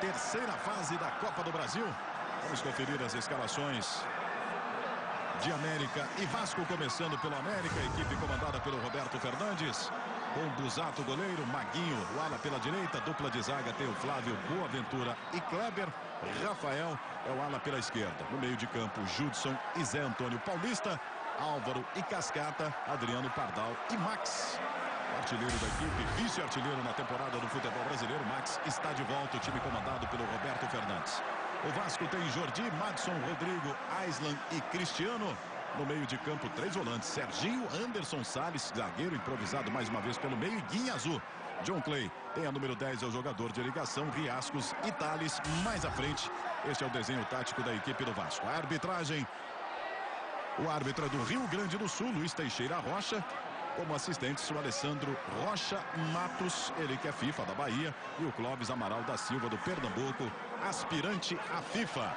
terceira fase da Copa do Brasil. Vamos conferir as escalações de América e Vasco, começando pelo América, equipe comandada pelo Roberto Fernandes, com Busato goleiro, Maguinho, o ala pela direita, dupla de zaga tem o Flávio, Boaventura e Kleber, Rafael é o ala pela esquerda, no meio de campo Judson e Zé Antônio Paulista, Álvaro e Cascata, Adriano Pardal e Max. Artilheiro da equipe, vice-artilheiro na temporada do futebol brasileiro, Max está de volta, o time comandado pelo Roberto Fernandes. O Vasco tem Jordi, Madson, Rodrigo, Aislan e Cristiano. No meio de campo, 3 volantes, Serginho, Anderson Salles, zagueiro improvisado mais uma vez pelo meio, e Guinha Azul. John Clay tem a número 10, é o jogador de ligação, Riascos e Thales mais à frente. Este é o desenho tático da equipe do Vasco. A arbitragem, o árbitro é do Rio Grande do Sul, Luiz Teixeira Rocha. Como assistentes, o Alessandro Rocha Matos, ele que é FIFA da Bahia, e o Clóvis Amaral da Silva do Pernambuco, aspirante à FIFA.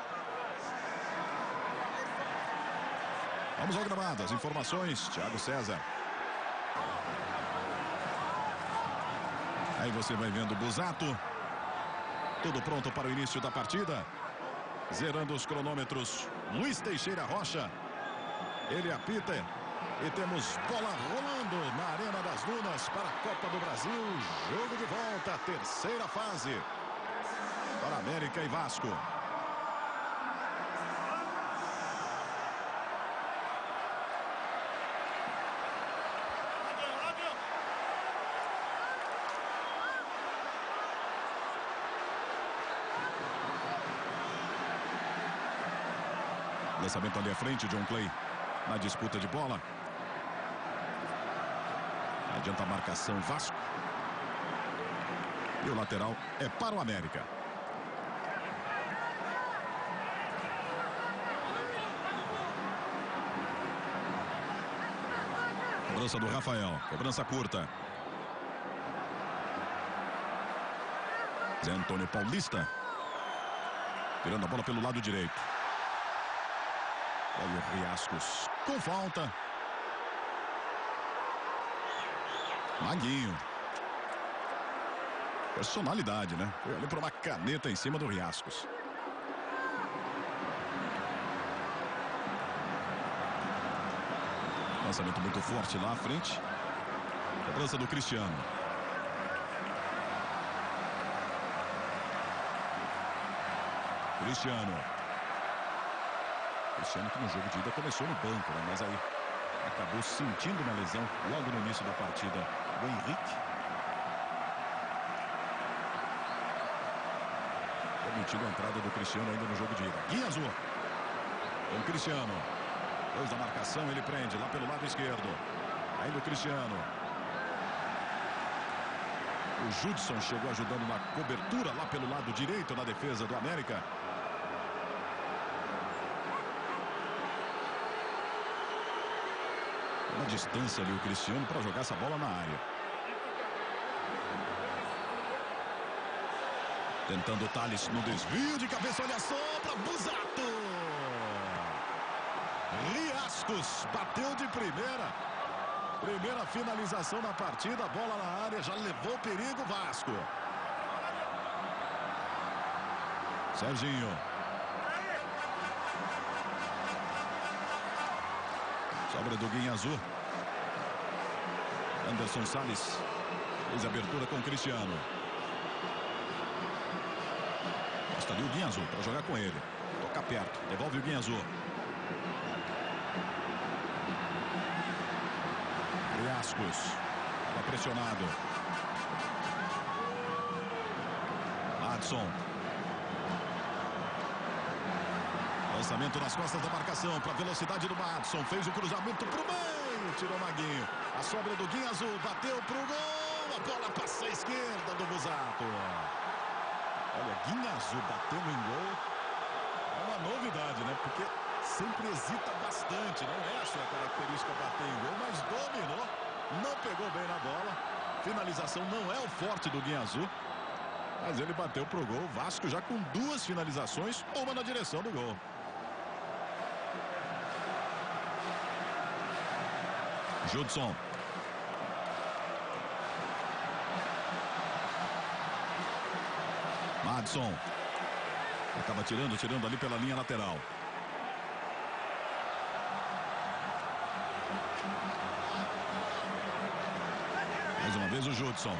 Vamos ao gramado, as informações, Thiago César. Aí você vai vendo o Busato. Tudo pronto para o início da partida. Zerando os cronômetros, Luiz Teixeira Rocha. Ele apita. E temos bola rolando na Arena das Dunas para a Copa do Brasil. Jogo de volta, terceira fase para América e Vasco. Lançamento ali à frente, John Clay na disputa de bola. Adianta a marcação Vasco. E o lateral é para o América. Cobrança do Rafael. Cobrança curta. Zé Antônio Paulista. Tirando a bola pelo lado direito. Olha o Riascos com falta. Maguinho. Personalidade, né? Foi ali para uma caneta em cima do Riascos. Lançamento muito forte lá à frente. Cobrança do Cristiano. Cristiano que no jogo de ida começou no banco, né? Mas aí acabou sentindo uma lesão logo no início da partida. O Henrique. Permitido a entrada do Cristiano ainda no jogo de ida. Guinha Azul. Com o Cristiano. Depois da marcação, ele prende lá pelo lado esquerdo. Ainda o Cristiano. O Judson chegou ajudando na cobertura lá pelo lado direito na defesa do América. Uma distância ali o Cristiano para jogar essa bola na área. Tentando o Thales no desvio de cabeça, olha só para Busato. Riascos bateu de primeira. Primeira finalização na partida, bola na área, já levou perigo Vasco. Serginho. Sobra do Guinha Azul. Anderson Salles fez abertura com o Cristiano. Gosta ali o Guinha Azul para jogar com ele. Toca perto, devolve o Guinha Azul. Riascos. Está pressionado. Madson. Lançamento nas costas da marcação para a velocidade do Madson. Fez o cruzamento para o meio. Tirou o Maguinho. A sobra do Guinha Azul. Bateu para o gol. A bola passa à esquerda do Busato. Olha, Guinha Azul batendo em gol. É uma novidade, né? Porque sempre hesita bastante. Não é a sua característica bater em gol, mas dominou. Não pegou bem na bola. Finalização não é o forte do Guinha Azul. Mas ele bateu pro gol. Vasco já com 2 finalizações. Uma na direção do gol. Judson. Madison. Acaba tirando ali pela linha lateral. Mais uma vez o Judson.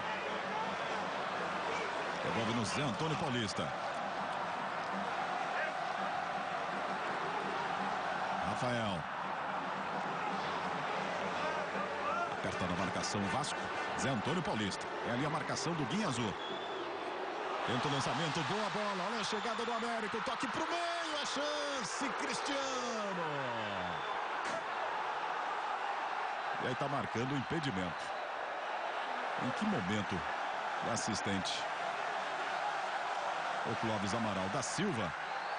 Devolve no Zé Antônio Paulista. Rafael. Aperta na marcação o Vasco. Zé Antônio Paulista. É ali a marcação do Guinha Azul. Tenta o lançamento, boa bola. Olha a chegada do América. O toque pro meio, a chance. Cristiano. E aí tá marcando o impedimento. Em que momento o assistente, o Clóvis Amaral da Silva,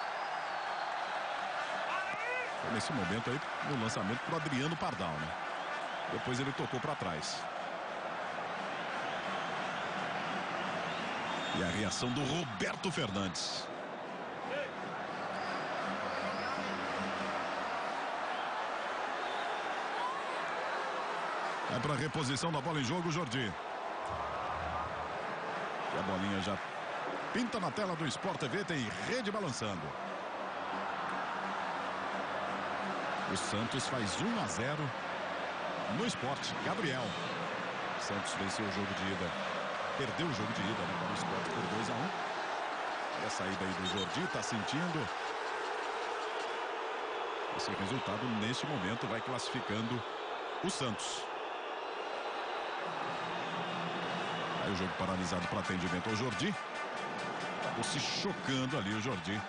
foi nesse momento aí no lançamento pro Adriano Pardal, né? Depois ele tocou para trás. E a reação do Roberto Fernandes. Vai para a reposição da bola em jogo, Jordi. E a bolinha já pinta na tela do Sport TV, tem rede balançando. O Santos faz 1-0 no Sport. Gabriel. O Santos venceu o jogo de ida. Perdeu o jogo de ida, né, para o Sport por 2-1. E a saída aí do Jordi, está sentindo. Esse resultado, neste momento, vai classificando o Santos. Aí o jogo paralisado para atendimento ao Jordi. Acabou se chocando ali o Jordi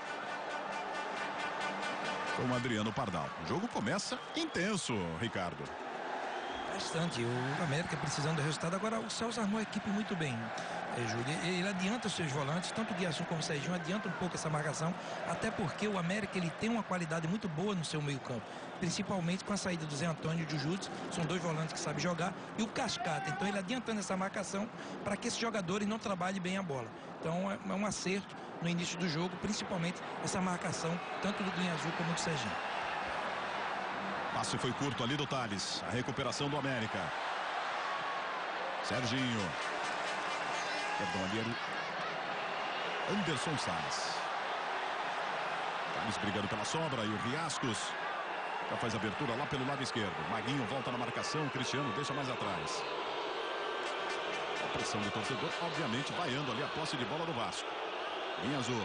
com o Adriano Pardal. O jogo começa intenso, Ricardo. Bastante. O América precisando do resultado. Agora o Celso armou a equipe muito bem, Júlio. Ele adianta os seus volantes, tanto o Guiaçu como o Serginho, adianta um pouco essa marcação, até porque o América ele tem uma qualidade muito boa no seu meio campo, principalmente com a saída do Zé Antônio e do Júlio. São dois volantes que sabem jogar, e o Cascata. Então ele adiantando essa marcação para que esses jogadores não trabalhem bem a bola. Então é um acerto no início do jogo, principalmente essa marcação, tanto do Guinha Azul como do Serginho. Passe foi curto ali do Thales. A recuperação do América. Serginho. Perdão, ali era o Anderson Salles. Thales brigando pela sobra e o Riascos já faz abertura lá pelo lado esquerdo. Maguinho volta na marcação. Cristiano deixa mais atrás. A pressão do torcedor, obviamente, vaiando ali a posse de bola do Vasco. Em azul.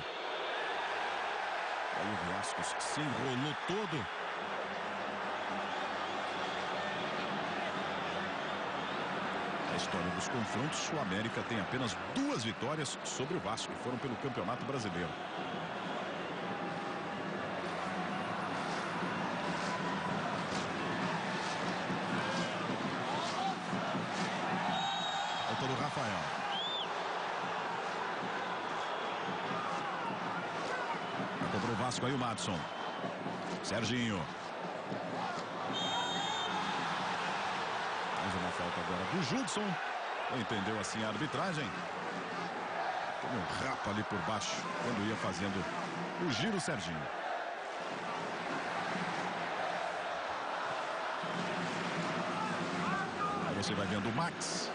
Aí o Riascos se enrolou todo. A história dos confrontos, o América tem apenas 2 vitórias sobre o Vasco, que foram pelo Campeonato Brasileiro. Falta do Rafael. Cobrou o Vasco aí o Madison. Serginho. Uma falta agora do Judson. Entendeu assim a arbitragem. Teve um rapa ali por baixo quando ia fazendo o giro Serginho. Aí você vai vendo o Max.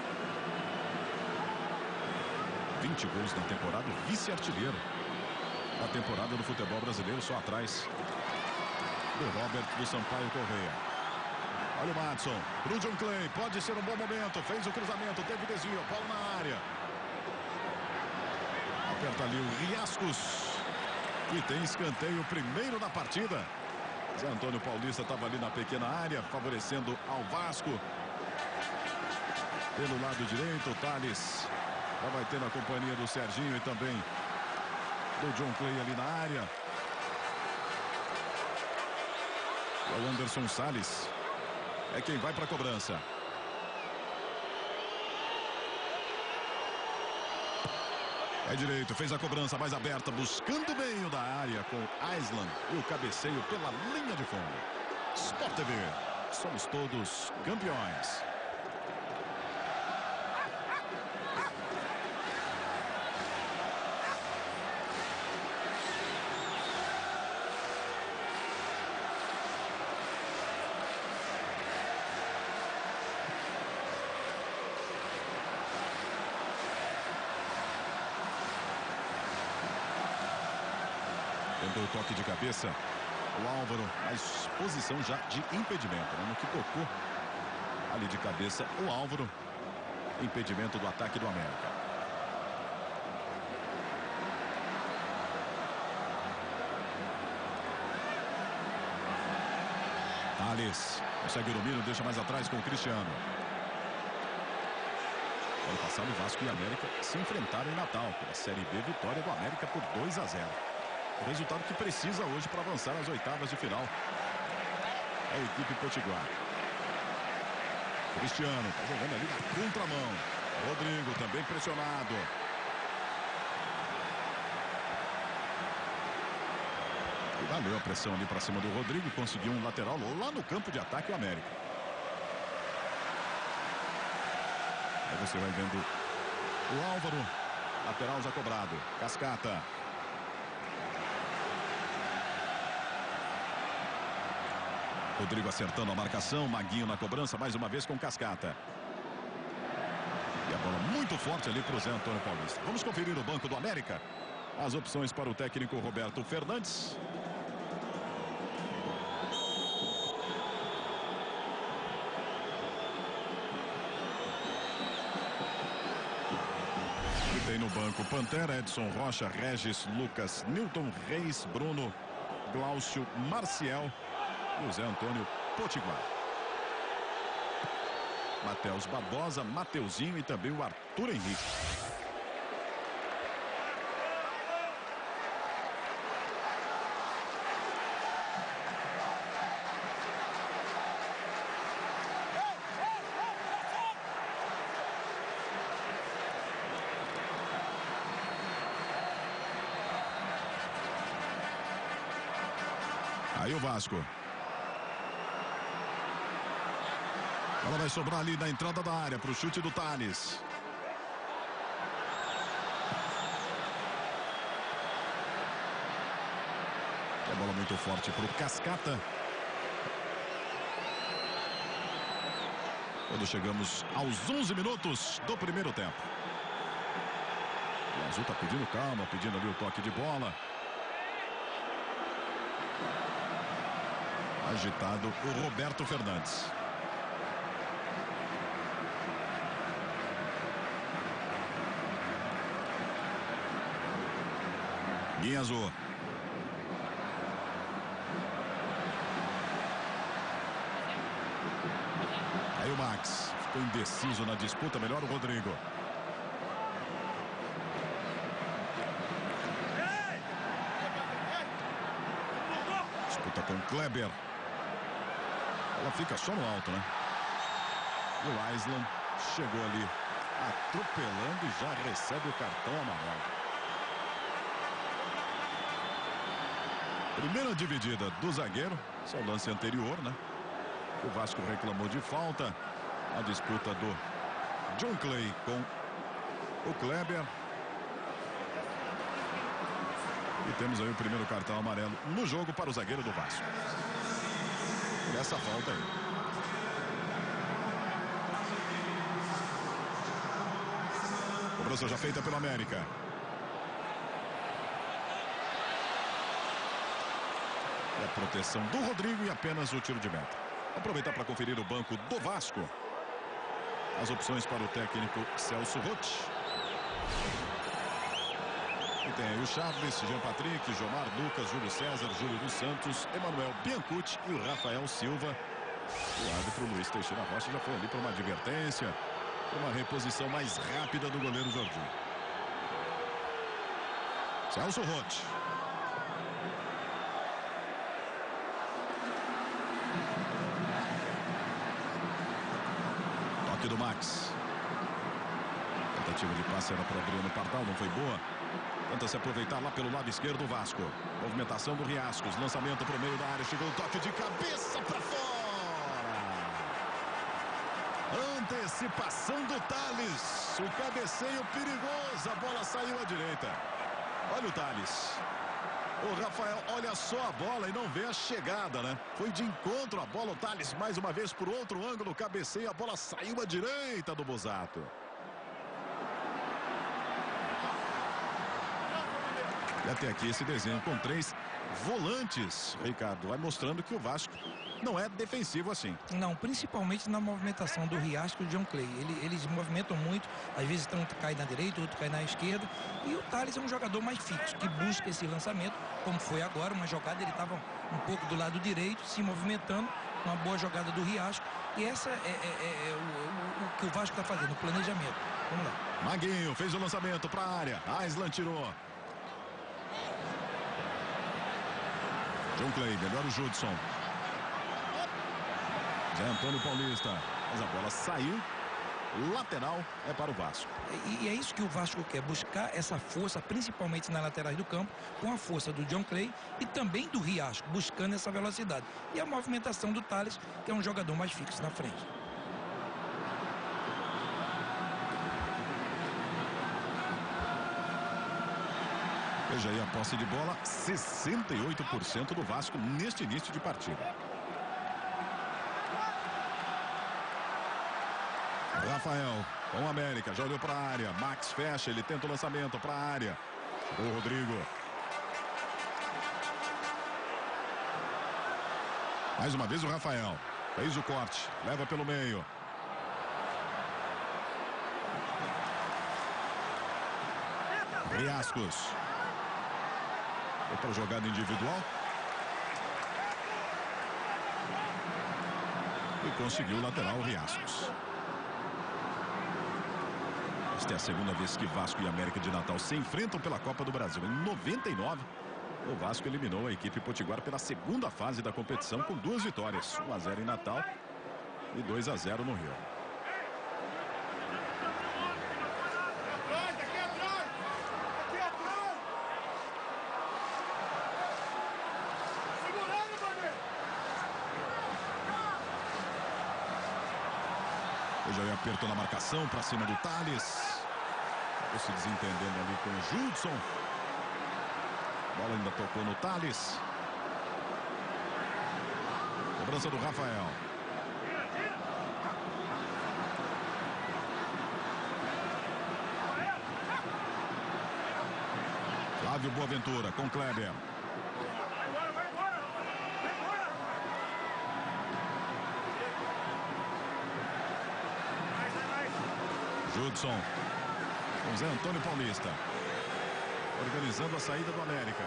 20 gols na temporada, vice-artilheiro da temporada do futebol brasileiro, só atrás do Robert do Sampaio Correia. Olha o Madison, pro John Clay, pode ser um bom momento, fez o cruzamento, teve desvio, bola na área. Aperta ali o Riascos, e tem escanteio primeiro da partida. Zé Antônio Paulista estava ali na pequena área, favorecendo ao Vasco. Pelo lado direito, o Thales já vai ter na companhia do Serginho e também do John Clay ali na área. O Anderson Salles é quem vai para a cobrança. É direito, fez a cobrança mais aberta, buscando o meio da área com Island e o cabeceio pela linha de fundo. Sport TV, somos todos campeões. Tentou o toque de cabeça. O Álvaro, mas posição já de impedimento, né? No que tocou ali de cabeça, o Álvaro. Impedimento do ataque do América. Thales consegue o domínio, deixa mais atrás com o Cristiano. Ano passado, o Vasco e a América se enfrentaram em Natal pela Série B, vitória do América por 2-0. O resultado que precisa hoje para avançar às oitavas de final. É a equipe potiguar. Cristiano está jogando ali na contramão. Rodrigo também pressionado. E valeu a pressão ali para cima do Rodrigo. Conseguiu um lateral lá no campo de ataque o América. Aí você vai vendo o Álvaro. Lateral já cobrado. Cascata. Rodrigo acertando a marcação. Maguinho na cobrança. Mais uma vez com Cascata. E a bola muito forte ali para o Zé Antônio Paulista. Vamos conferir o banco do América. As opções para o técnico Roberto Fernandes. E tem no banco Pantera, Edson Rocha, Regis, Lucas, Newton, Reis, Bruno, Glaucio, Marcial e o Zé Antônio Potiguar. Matheus Barbosa, Mateuzinho e também o Arthur Henrique. Aí o Vasco. Ela vai sobrar ali na entrada da área para o chute do Thales. A bola muito forte para o Cascata. Quando chegamos aos 11 minutos do primeiro tempo. O Azul está pedindo calma, pedindo ali o toque de bola. Agitado o Roberto Fernandes. Guinhazo. Aí o Max ficou indeciso na disputa. Melhor o Rodrigo. Disputa com o Kleber. Ela fica só no alto, né? E o Aislan chegou ali atropelando e já recebe o cartão amarelo. Primeira dividida do zagueiro. Esse é o lance anterior, né? O Vasco reclamou de falta. A disputa do John Clay com o Kleber. E temos aí o primeiro cartão amarelo no jogo para o zagueiro do Vasco. Por essa falta aí. Cobrança já feita pelo América. E a proteção do Rodrigo e apenas o tiro de meta. Aproveitar para conferir o banco do Vasco. As opções para o técnico Celso Roth. E tem aí o Charles, Jean Patrick, Jomar, Lucas, Júlio César, Júlio dos Santos, Emanuel Biancucci e o Rafael Silva. O árbitro Luiz Teixeira Rocha já foi ali para uma advertência, para uma reposição mais rápida do goleiro Jorginho. Celso Roth. Toque do Max. Tentativa de passe era para o Adriano Pardal, não foi boa. Tenta se aproveitar lá pelo lado esquerdo o Vasco. Movimentação do Riascos. Lançamento para o meio da área. Chegou o toque de cabeça para fora. Antecipação do Thales. O cabeceio perigoso. A bola saiu à direita. Olha o Thales. O Rafael olha só a bola e não vê a chegada, né? Foi de encontro a bola. O Thales mais uma vez por outro ângulo. Cabeceio. A bola saiu à direita do Busato. E até aqui esse desenho com 3 volantes, Ricardo, vai mostrando que o Vasco não é defensivo assim. Não, principalmente na movimentação do Riasco e do John Clay. Eles movimentam muito, às vezes um cai na direita, outro cai na esquerda. E o Thales é um jogador mais fixo, que busca esse lançamento, como foi agora, uma jogada, ele estava um pouco do lado direito, se movimentando, uma boa jogada do Riasco. E essa é o que o Vasco está fazendo, o planejamento. Vamos lá. Maguinho fez o lançamento para a área, Aislan tirou. John Clay, melhor o Judson. Zé Antônio Paulista, mas a bola saiu, lateral é para o Vasco. E é isso que o Vasco quer, buscar essa força, principalmente nas laterais do campo, com a força do John Clay e também do Riasco, buscando essa velocidade. E a movimentação do Thales, que é um jogador mais fixo na frente. Veja aí a posse de bola, 68% do Vasco neste início de partida. Rafael, com o América, já olhou para a área. Max fecha, ele tenta o lançamento para a área. O Rodrigo. Mais uma vez o Rafael. Fez o corte, leva pelo meio. Riascos. Outra jogada individual. E conseguiu o lateral o Riascos. Esta é a segunda vez que Vasco e América de Natal se enfrentam pela Copa do Brasil. Em 99, o Vasco eliminou a equipe potiguar pela segunda fase da competição com 2 vitórias. 1-0 em Natal e 2-0 no Rio. Veja aí, aperto na marcação para cima do Thales. Se desentendendo ali com o Judson. A bola ainda tocou no Thales. Cobrança do Rafael. Flávio Boaventura com Kleber. Judson. Com Zé Antônio Paulista. Organizando a saída do América.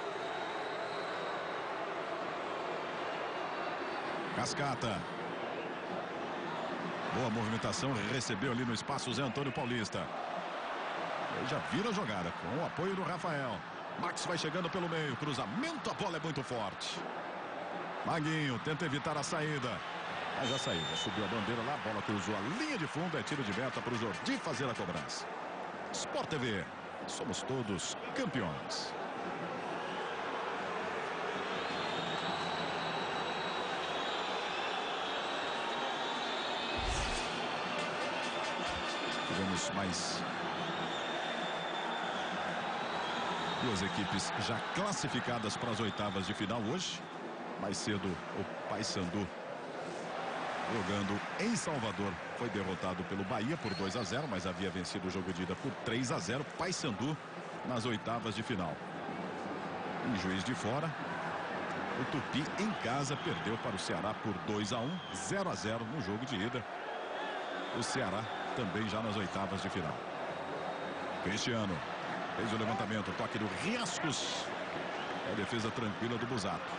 Cascata. Boa movimentação. Recebeu ali no espaço o Zé Antônio Paulista. Ele já vira a jogada com o apoio do Rafael. Max vai chegando pelo meio. Cruzamento. A bola é muito forte. Maguinho tenta evitar a saída. Mas já saiu, já subiu a bandeira lá, a bola cruzou a linha de fundo, é tiro de meta para o Jordi fazer a cobrança. Sport TV, somos todos campeões. Tivemos mais 2 equipes já classificadas para as oitavas de final hoje. Mais cedo o Paysandu, jogando em Salvador, foi derrotado pelo Bahia por 2-0, mas havia vencido o jogo de ida por 3-0. Paysandu nas oitavas de final. Em Juiz de Fora, o Tupi em casa perdeu para o Ceará por 2-1, 0-0 no jogo de ida. O Ceará também já nas oitavas de final. Cristiano fez o levantamento, toque do Riascos. É a defesa tranquila do Busato.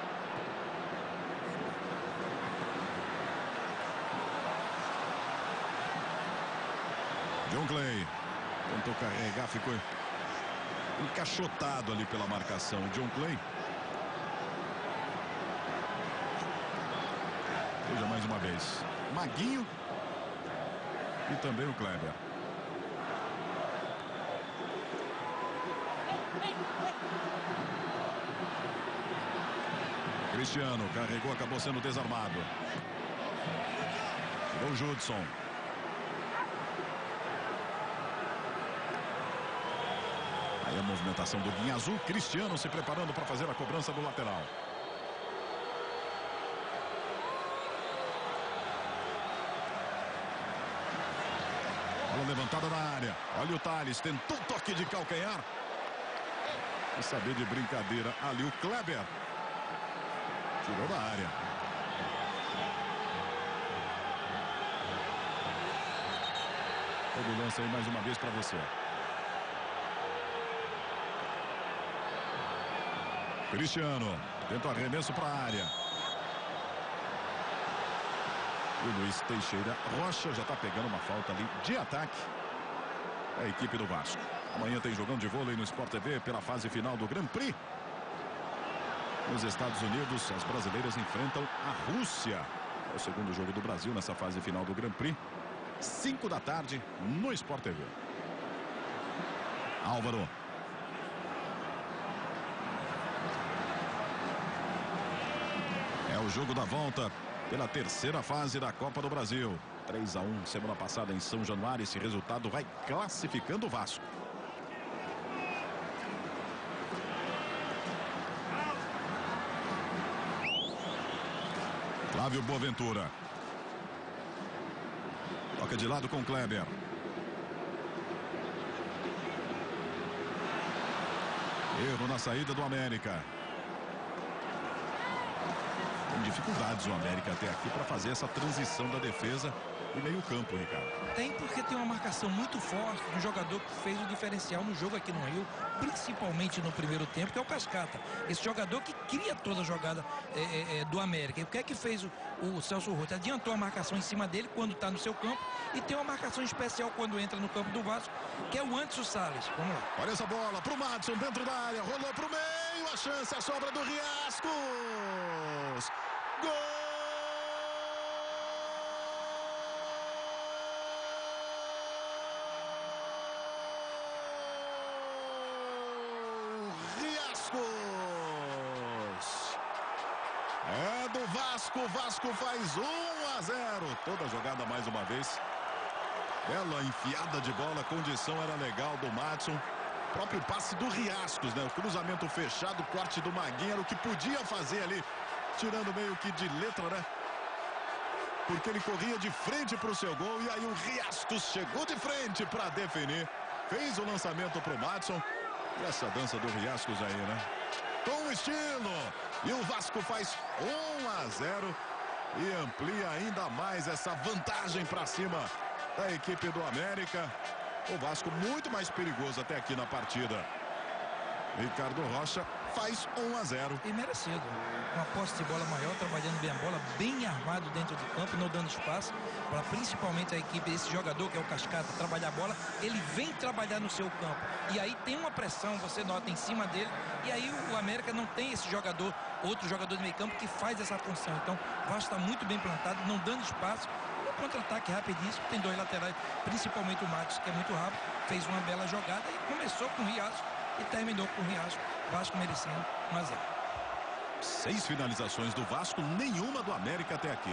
John Clay tentou carregar, ficou encaixotado ali pela marcação. John Clay. Veja mais uma vez. Maguinho e também o Kleber. Cristiano carregou, acabou sendo desarmado. Tirou o Judson. Aí a movimentação do Guinha Azul. Cristiano se preparando para fazer a cobrança do lateral. Bola levantada na área. Olha o Thales, tentou toque de calcanhar. Quer saber de brincadeira ali o Kleber. Tirou da área. Todo o lance aí mais uma vez para você. Cristiano. Tenta o arremesso para a área. E o Luiz Teixeira Rocha já está pegando uma falta ali de ataque. A equipe do Vasco. Amanhã tem jogão de vôlei no Sport TV pela fase final do Grand Prix. Nos Estados Unidos, as brasileiras enfrentam a Rússia. É o segundo jogo do Brasil nessa fase final do Grand Prix. 5 da tarde no Sport TV. Álvaro. É o jogo da volta pela terceira fase da Copa do Brasil. 3-1 semana passada em São Januário. Esse resultado vai classificando o Vasco. Flávio Boaventura. Toca de lado com Kleber. Erro na saída do América. Tem dificuldades o América até aqui para fazer essa transição da defesa e meio campo, Ricardo. Tem, porque tem uma marcação muito forte do jogador que fez o diferencial no jogo aqui no Rio, principalmente no primeiro tempo, que é o Cascata. Esse jogador que cria toda a jogada do América. E o que é que fez o Celso Roth? Adiantou a marcação em cima dele quando está no seu campo e tem uma marcação especial quando entra no campo do Vasco, que é o Anderson Salles. Vamos lá. Olha essa bola pro Madison dentro da área, rolou pro meio, a chance, a sobra do Riascos. Gol! Riascos! É do Vasco, o Vasco faz 1-0. Toda a jogada mais uma vez. Bela enfiada de bola, a condição era legal do Madison. Próprio passe do Riascos, né? O cruzamento fechado, corte do Maguinho era o que podia fazer ali, tirando meio que de letra, né? Porque ele corria de frente para o seu gol e aí o Riascos chegou de frente para definir. Fez o lançamento para o Madison. E essa dança do Riascos aí, né? Com estilo. E o Vasco faz 1-0 e amplia ainda mais essa vantagem para cima da equipe do América. O Vasco muito mais perigoso até aqui na partida. Ricardo Rocha faz 1-0. E merecido. Uma posse de bola maior, trabalhando bem a bola, bem armado dentro de campo, não dando espaço para principalmente a equipe, esse jogador que é o Cascata, trabalhar a bola. Ele vem trabalhar no seu campo. E aí tem uma pressão, você nota, em cima dele. E aí o América não tem esse jogador, outro jogador de meio campo que faz essa função. Então o Vasco está muito bem plantado, não dando espaço. Um contra-ataque rapidíssimo, tem dois laterais, principalmente o Matos, que é muito rápido, fez uma bela jogada e começou com o Riascos e terminou com o Riascos. Vasco merecendo 1-0. 6 finalizações do Vasco, nenhuma do América até aqui.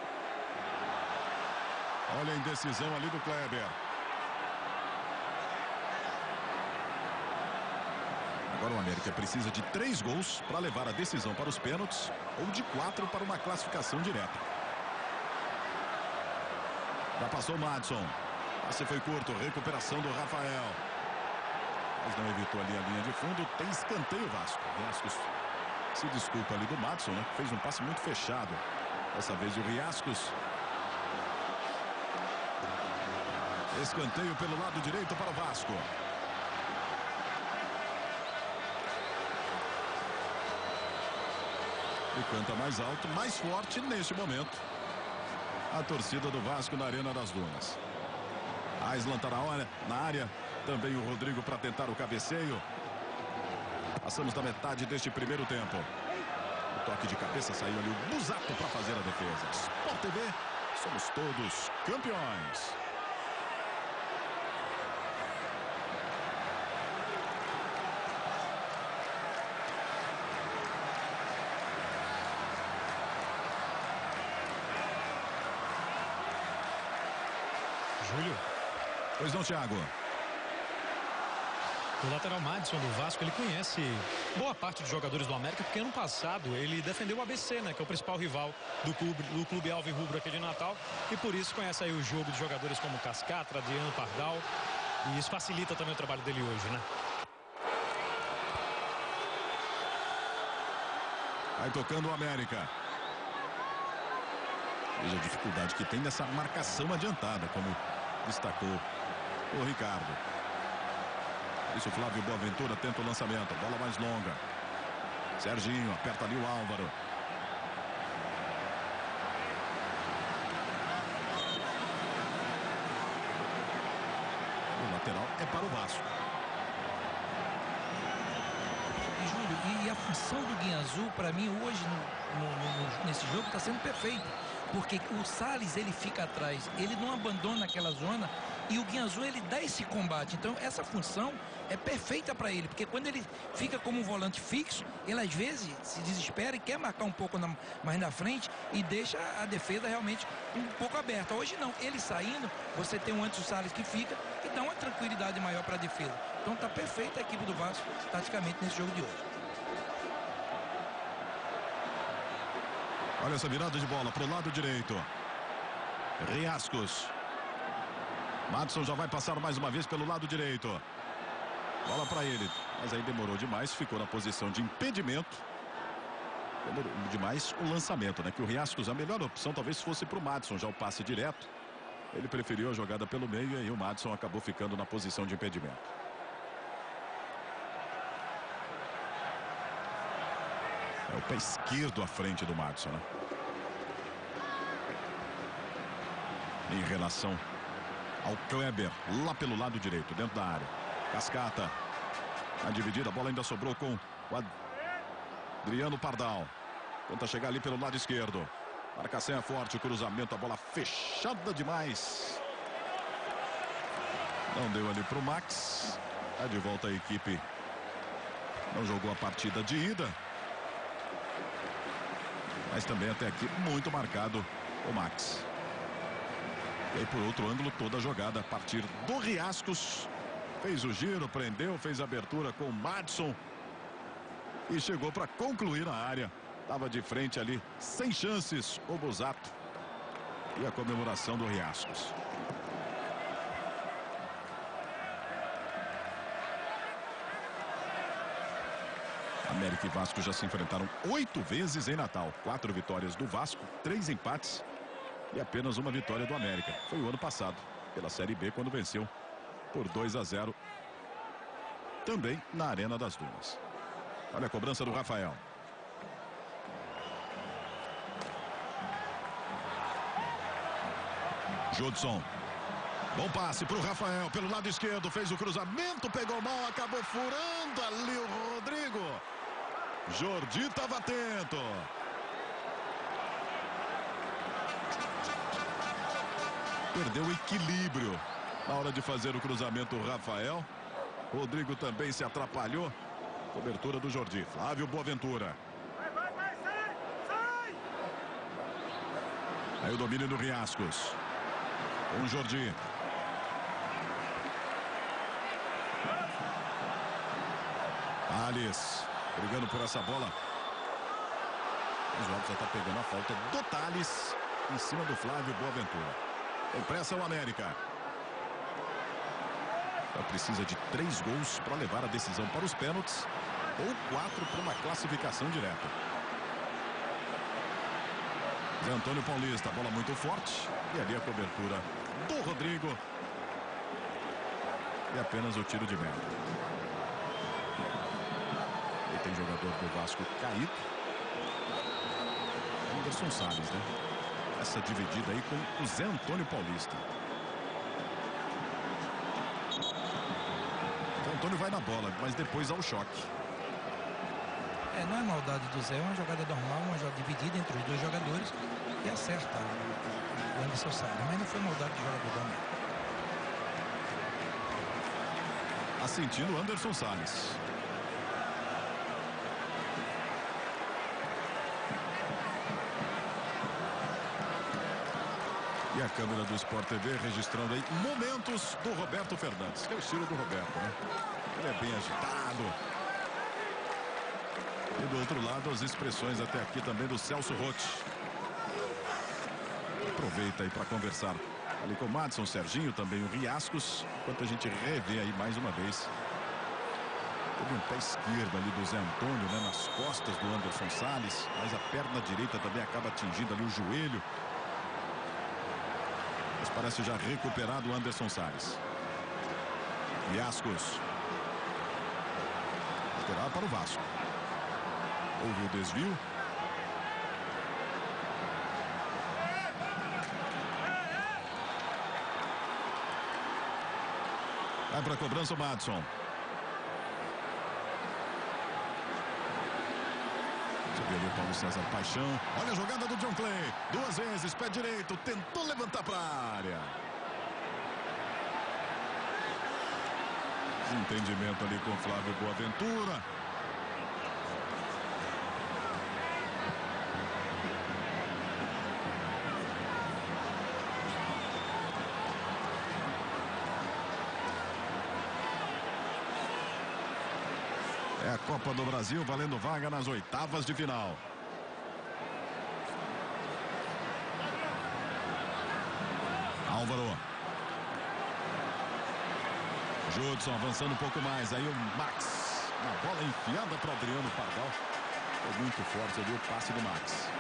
Olha a indecisão ali do Kleber. Agora o América precisa de 3 gols para levar a decisão para os pênaltis ou de 4 para uma classificação direta. Já passou o Madison. Passe foi curto, recuperação do Rafael. Mas não evitou ali a linha de fundo. Tem escanteio Vasco. Riascos se desculpa ali do Madison, né? Fez um passe muito fechado. Dessa vez o Riascos. Escanteio pelo lado direito para o Vasco. E canta mais alto, mais forte neste momento. A torcida do Vasco na Arena das Dunas. Aislan tá na área. Também o Rodrigo para tentar o cabeceio. Passamos da metade deste primeiro tempo. O toque de cabeça saiu ali o Busato para fazer a defesa. Sport TV, somos todos campeões. Júlio. Pois não, Thiago. O lateral Madison do Vasco, ele conhece boa parte dos jogadores do América, porque ano passado ele defendeu o ABC, né, que é o principal rival do clube Alvirrubro aqui de Natal, e por isso conhece aí o jogo de jogadores como Cascata, Adriano, Pardal, e isso facilita também o trabalho dele hoje, né? Vai tocando o América. Veja a dificuldade que tem nessa marcação adiantada, como destacou o Ricardo. Isso, Flávio Boaventura tenta o lançamento. Bola mais longa. Serginho aperta ali o Álvaro. O lateral é para o Vasco. E, Júlio, e a função do Guianzu, para mim, hoje, nesse jogo, está sendo perfeita. Porque o Salles, ele fica atrás, ele não abandona aquela zona e o Guianzu, ele dá esse combate. Então, essa função é perfeita para ele, porque quando ele fica como um volante fixo, ele às vezes se desespera e quer marcar um pouco mais na frente e deixa a defesa realmente um pouco aberta. Hoje não, ele saindo, você tem um Anderson Salles que fica e dá uma tranquilidade maior para a defesa. Então, está perfeita a equipe do Vasco, taticamente, nesse jogo de hoje. Olha essa virada de bola para o lado direito. Riascos. Madison já vai passar mais uma vez pelo lado direito. Bola para ele. Mas aí demorou demais. Ficou na posição de impedimento. Demorou demais o lançamento, né? Que o Riascos, a melhor opção talvez fosse para o Madison. Já o passe direto. Ele preferiu a jogada pelo meio. E aí o Madison acabou ficando na posição de impedimento. É o pé esquerdo à frente do Madison, né? Em relação ao Kleber, lá pelo lado direito, dentro da área. Cascata. A dividida, a bola ainda sobrou com o Adriano Pardal. Tenta chegar ali pelo lado esquerdo. Marcação é forte, o cruzamento, a bola fechada demais. Não deu ali pro Max. Tá de volta a equipe. Não jogou a partida de ida. Mas também até aqui muito marcado o Max. E aí por outro ângulo toda a jogada a partir do Riascos. Fez o giro, prendeu, fez a abertura com o Madison. E chegou para concluir na área. Estava de frente ali, sem chances, o Busato. E a comemoração do Riascos. América e Vasco já se enfrentaram 8 vezes em Natal. 4 vitórias do Vasco, 3 empates e apenas uma vitória do América. Foi o ano passado, pela Série B, quando venceu por 2-0. Também na Arena das Dunas. Olha a cobrança do Rafael. Judson. Bom passe para o Rafael pelo lado esquerdo. Fez o cruzamento, pegou mal, acabou furando ali o Rodrigo. Jordi estava atento. Perdeu o equilíbrio na hora de fazer o cruzamento o Rafael. Rodrigo também se atrapalhou. Cobertura do Jordi. Flávio Boaventura. Sai! Aí o domínio do Riascos. Com o Jordi. Thales. Brigando por essa bola. O João já está pegando a falta do Thales em cima do Flávio Boaventura. Com pressa o América. Só precisa de 3 gols para levar a decisão para os pênaltis ou 4 para uma classificação direta. Zé Antônio Paulista, bola muito forte. E ali a cobertura do Rodrigo. E apenas o tiro de meta. E tem jogador do Vasco caído. Anderson Salles, né? Essa dividida aí com o Zé Antônio Paulista. O Antônio vai na bola, mas depois há o choque. Não é maldade do Zé, é uma jogada normal, uma jogada dividida entre os dois jogadores e acerta o Anderson Salles, mas não foi maldade do jogador do América. Assentindo o Anderson Salles. E a câmera do Sport TV registrando aí momentos do Roberto Fernandes, que é o estilo do Roberto, né? Ele é bem agitado. E do outro lado as expressões até aqui também do Celso Rotti. Aproveita aí para conversar ali com o Madison, Serginho, também o Riascos, enquanto a gente revê aí mais uma vez Teve um pé esquerdo ali do Zé Antônio, né, nas costas do Anderson Sales, mas a perna direita também acaba atingindo ali o joelho. Mas parece já recuperado o Anderson Sales. Viascos. Lateral para o Vasco. Houve o desvio. Vai para a cobrança o Madison. Subiu ali o Paulo César Paixão. Olha a jogada do John Clay. 2 vezes, pé direito. Tentou levantar para a área. Desentendimento ali com Flávio Boaventura. É a Copa do Brasil valendo vaga nas oitavas de final. Álvaro. Judson avançando um pouco mais. Aí o Max. Uma bola enfiada para Adriano Pardal. Foi muito forte ali o passe do Max.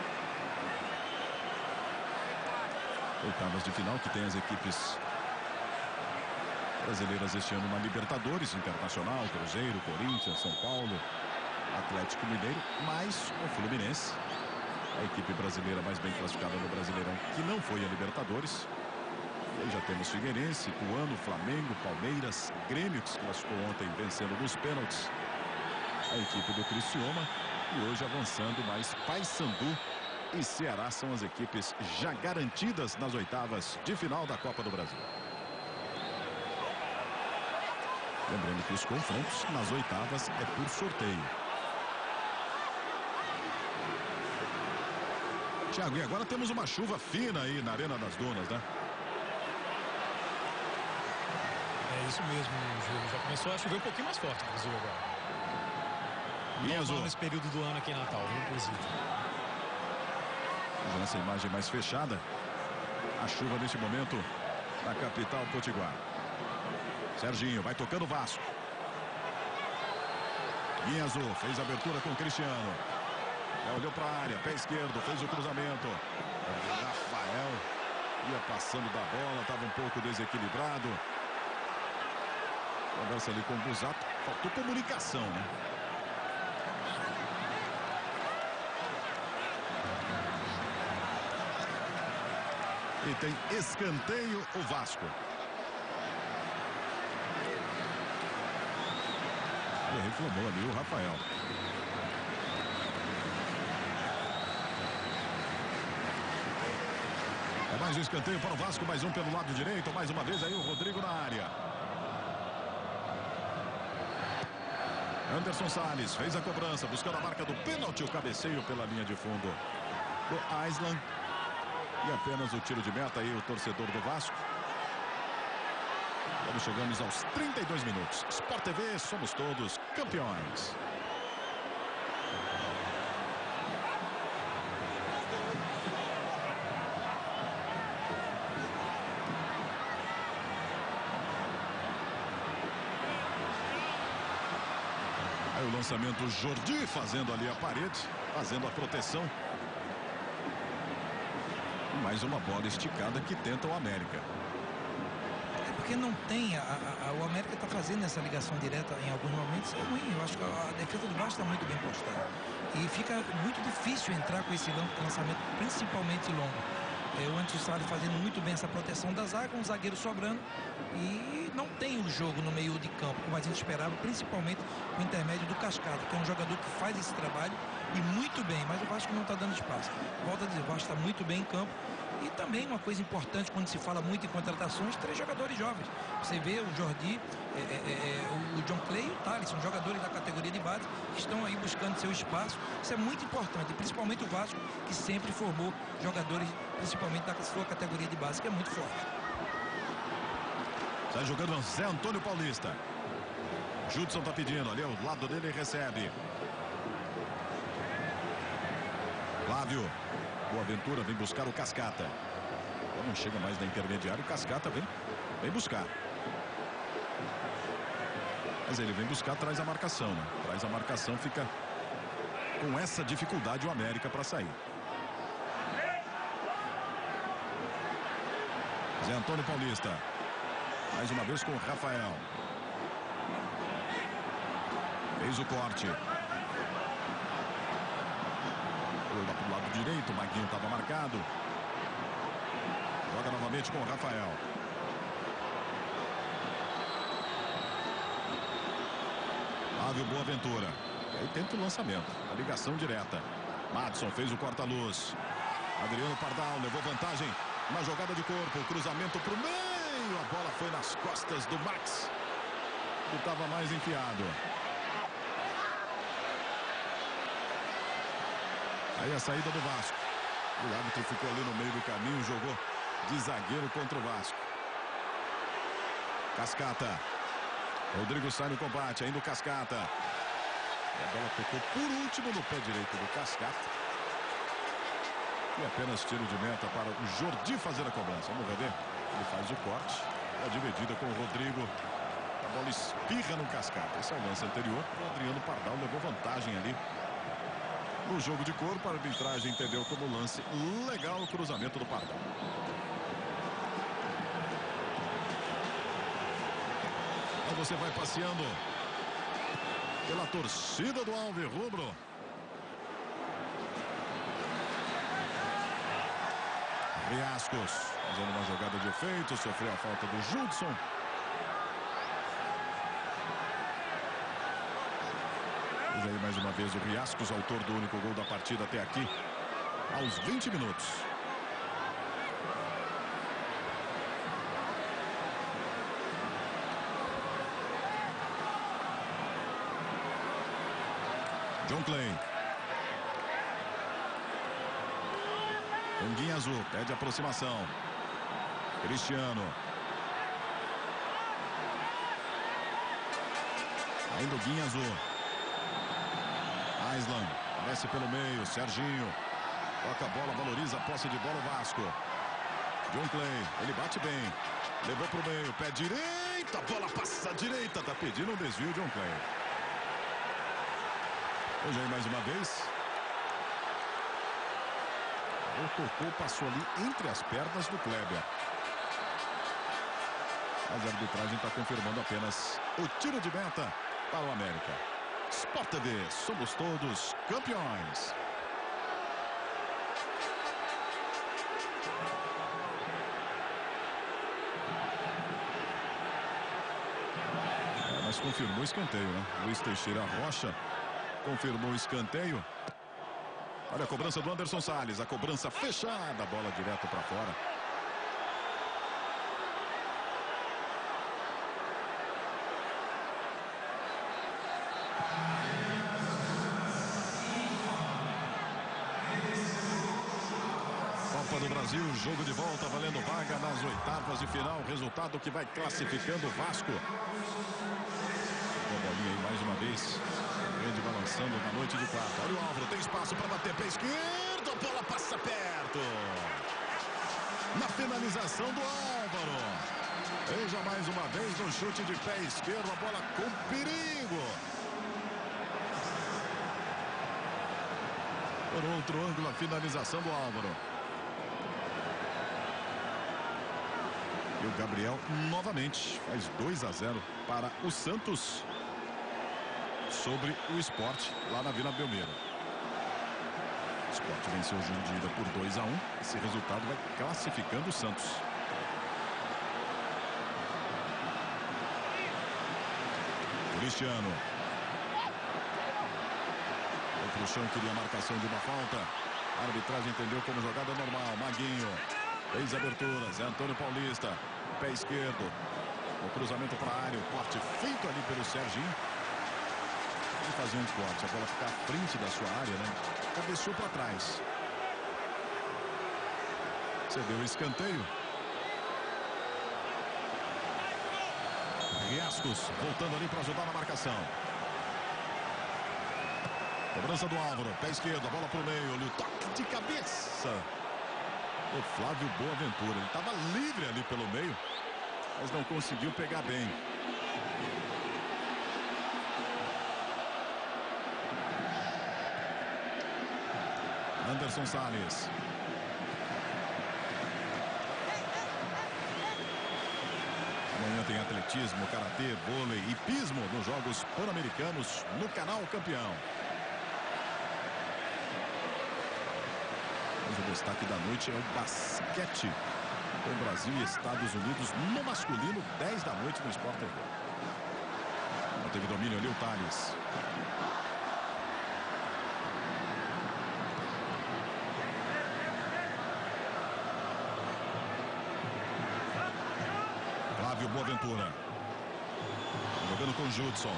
Oitavas de final que tem as equipes brasileiras este ano na Libertadores, Internacional, Cruzeiro, Corinthians, São Paulo, Atlético Mineiro, mais o Fluminense, a equipe brasileira mais bem classificada no Brasileirão, que não foi a Libertadores. E aí já temos Figueirense, Ituano, Flamengo, Palmeiras, Grêmio, que se classificou ontem vencendo nos pênaltis a equipe do Criciúma, e hoje avançando mais Paysandu e Ceará são as equipes já garantidas nas oitavas de final da Copa do Brasil. Lembrando que os confrontos nas oitavas é por sorteio. Thiago, e agora temos uma chuva fina aí na Arena das Dunas, né? É isso mesmo, Júlio. Já começou a chover um pouquinho mais forte, inclusive, agora. Normal nesse período do ano aqui em Natal, viu, inclusive. Já nessa imagem mais fechada, a chuva neste momento na capital potiguar. Serginho vai tocando o Vasco. Guinhazu fez a abertura com o Cristiano. Já olhou para a área, pé esquerdo, fez o cruzamento. Rafael ia passando da bola, estava um pouco desequilibrado. Conversa ali com o Busato, faltou comunicação, né? E tem escanteio o Vasco. E reclamou ali o Rafael. É mais um escanteio para o Vasco, mais um pelo lado direito, mais uma vez aí o Rodrigo na área. Anderson Sales fez a cobrança, buscando a marca do pênalti, o cabeceio pela linha de fundo do Aislan. E apenas o tiro de meta aí, o torcedor do Vasco. Estamos chegando aos 32 minutos. Sport TV, somos todos campeões. Aí o lançamento, Jordi fazendo ali a parede, fazendo a proteção. Mais uma bola esticada que tenta o América. É porque não tem, o América está fazendo essa ligação direta em alguns momentos, é ruim. Eu acho que a defesa do Vasco está muito bem postada. E fica muito difícil entrar com esse lançamento, principalmente longo. O Anderson Sales fazendo muito bem essa proteção da zaga, um zagueiro sobrando. E não tem o jogo no meio de campo, como a gente esperava, principalmente com o intermédio do Cascata, que é um jogador que faz esse trabalho e muito bem, mas o Vasco não está dando espaço. Volto a dizer, o Vasco está muito bem em campo. E também uma coisa importante quando se fala muito em contratações, 3 jogadores jovens. Você vê o Jordi, o John Clay e o Thales, são jogadores da categoria de base que estão aí buscando seu espaço. Isso é muito importante, principalmente o Vasco, que sempre formou jogadores, principalmente da sua categoria de base, que é muito forte. Sai jogando Zé Antônio Paulista. Judson tá pedindo, ali ao lado dele recebe. Flávio. Boaventura vem buscar o Cascata. Não chega mais na intermediária, o Cascata vem buscar. Mas ele vem buscar, traz a marcação, né? Traz a marcação, fica com essa dificuldade o América para sair. Zé Antônio Paulista. Mais uma vez com o Rafael. Fez o corte. Foi lá pro lado direito, o Maguinho estava marcado. Joga novamente com o Rafael. Flávio Boaventura. E aí tenta o lançamento. A ligação direta. Madson fez o corta-luz. Adriano Pardal levou vantagem na jogada de corpo. Cruzamento para o meio. A bola foi nas costas do Max. Que estava mais enfiado. Aí a saída do Vasco. O árbitro ficou ali no meio do caminho. Jogou de zagueiro contra o Vasco. Cascata. Rodrigo sai no combate, ainda o Cascata. A bola tocou por último no pé direito do Cascata. E apenas tiro de meta para o Jordi fazer a cobrança. Vamos ver. Ele faz o corte. A dividida com o Rodrigo. A bola espirra no Cascata. Esse é o lance anterior. O Adriano Pardal levou vantagem ali. No jogo de corpo, a arbitragem entendeu como lance legal o cruzamento do Pardal. Você vai passeando pela torcida do Alvirrubro. Riascos fazendo uma jogada de efeito, sofreu a falta do Judson. Veja aí mais uma vez o Riascos, autor do único gol da partida até aqui, aos 20 minutos. John Clay. Tanguinha azul, pede aproximação. Cristiano. Ainda o Guinha azul. Aislan. Desce pelo meio. Serginho. Toca a bola, valoriza a posse de bola o Vasco. John Clay. Ele bate bem. Levou pro meio. Pé direito. A bola passa à direita. Tá pedindo um desvio, John Clay. Veja aí mais uma vez. O tocou, passou ali entre as pernas do Kleber. Mas a arbitragem está confirmando apenas o tiro de meta para o América. Sport TV, somos todos campeões. Mas confirmou o escanteio, né? Luiz Teixeira Rocha confirmou o escanteio. Olha a cobrança do Anderson Salles. A cobrança fechada. A bola direto para fora. Copa do Brasil. Jogo de volta. Valendo vaga nas oitavas de final. Resultado que vai classificando o Vasco. A bolinha aí mais uma vez. Grande balançando na noite de quarta. Olha o Álvaro, tem espaço para bater pé esquerdo. A bola passa perto. Na finalização do Álvaro. Veja mais uma vez um chute de pé esquerdo. A bola com perigo. Por outro ângulo, a finalização do Álvaro. E o Gabriel novamente faz 2-0 para o Santos. Sobre o Sport lá na Vila Belmiro. O Sport venceu o Jandira por 2-1. Esse resultado vai classificando o Santos. Cristiano. Foi pro chão, queria a marcação de uma falta. A arbitragem entendeu como jogada normal. Maguinho. Fez abertura. Zé Antônio Paulista. Pé esquerdo. O cruzamento para a área. O corte feito ali pelo Serginho. Fazer um corte, a bola ficar à frente da sua área, né? Cabeceou para trás. Você deu o escanteio. Riascos voltando ali para ajudar na marcação. Cobrança do Álvaro, pé esquerdo, a bola pro meio, ali o toque de cabeça. O Flávio Boaventura, ele estava livre ali pelo meio, mas não conseguiu pegar bem. Anderson Salles. Amanhã tem atletismo, karatê, vôlei e pismo nos Jogos Pan-Americanos no canal Campeão. Mas o destaque da noite é o basquete com Brasil e Estados Unidos no masculino, 10 da noite no Sport TV. Não teve domínio ali o Thales. Flávio Boaventura. Jogando com Judson.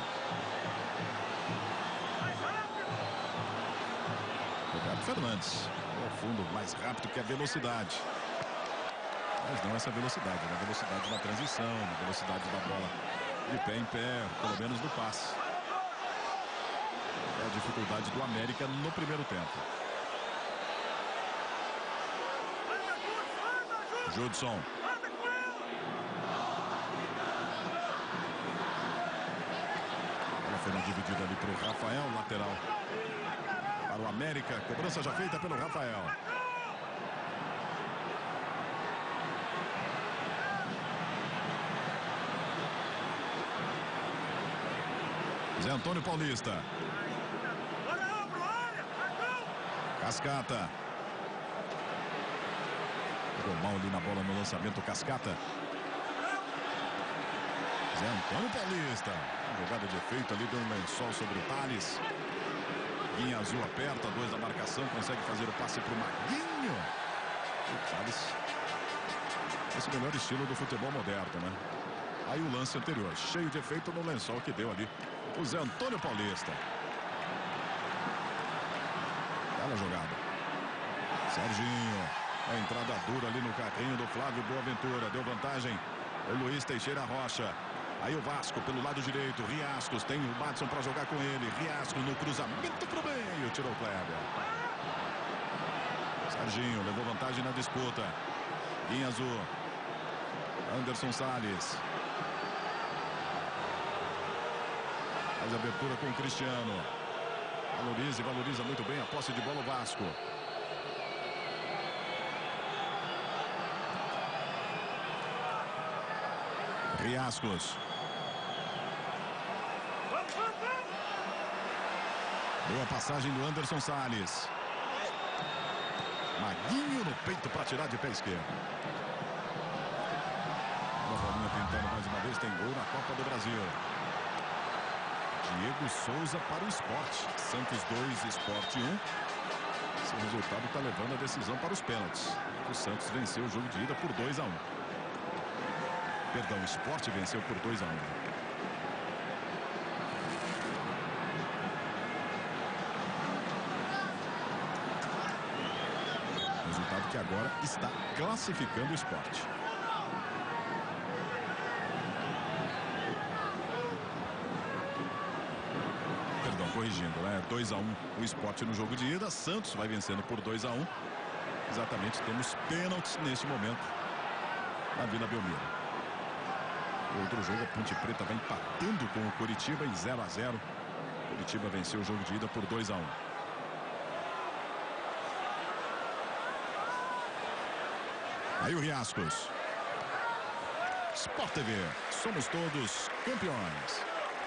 Roberto Fernandes. Ao fundo, mais rápido que a velocidade. Mas não essa velocidade, né? Velocidade na transição, velocidade da bola de pé em pé, pelo menos no passe. É a dificuldade do América no primeiro tempo. Judson. Ela foi dividida ali para o Rafael, lateral para o América. Cobrança já feita pelo Rafael. Zé Antônio Paulista. Cascata. Pegou mal ali na bola no lançamento, Cascata. Zé Antônio Paulista. Jogada de efeito ali, deu um lençol sobre o Thales. Linha azul aperta, 2 da marcação, consegue fazer o passe para o Maguinho. O Thales, esse melhor estilo do futebol moderno, né? Aí o lance anterior, cheio de efeito no lençol que deu ali o Zé Antônio Paulista. Bela jogada. Serginho. A entrada dura ali no carrinho do Flávio Boaventura. Deu vantagem o Luiz Teixeira Rocha. Aí o Vasco pelo lado direito. Riascos. Tem o Madison para jogar com ele. Riascos no cruzamento pro meio. Tirou o Kleber. Serginho levou vantagem na disputa. Linha azul. Anderson Salles. Faz abertura com o Cristiano. Valoriza muito bem a posse de bola o Vasco. Riascos. Boa passagem do Anderson Salles. Maguinho no peito para tirar de pé esquerdo. A bolinha tentando mais uma vez, tem gol na Copa do Brasil. Diego Souza para o Sport. Santos 2, Sport 1. Esse resultado está levando a decisão para os pênaltis. O Santos venceu o jogo de ida por 2-1. Perdão, o Sport venceu por 2-1. Resultado que agora está classificando o Sport. Corrigindo, né? 2-1 o Sport no jogo de ida. Santos vai vencendo por 2-1. Exatamente, temos pênaltis neste momento na Vila Belmiro. O outro jogo, a Ponte Preta vai empatando com o Coritiba em 0-0. Coritiba venceu o jogo de ida por 2-1. Aí o Riascos. Sport TV, somos todos campeões.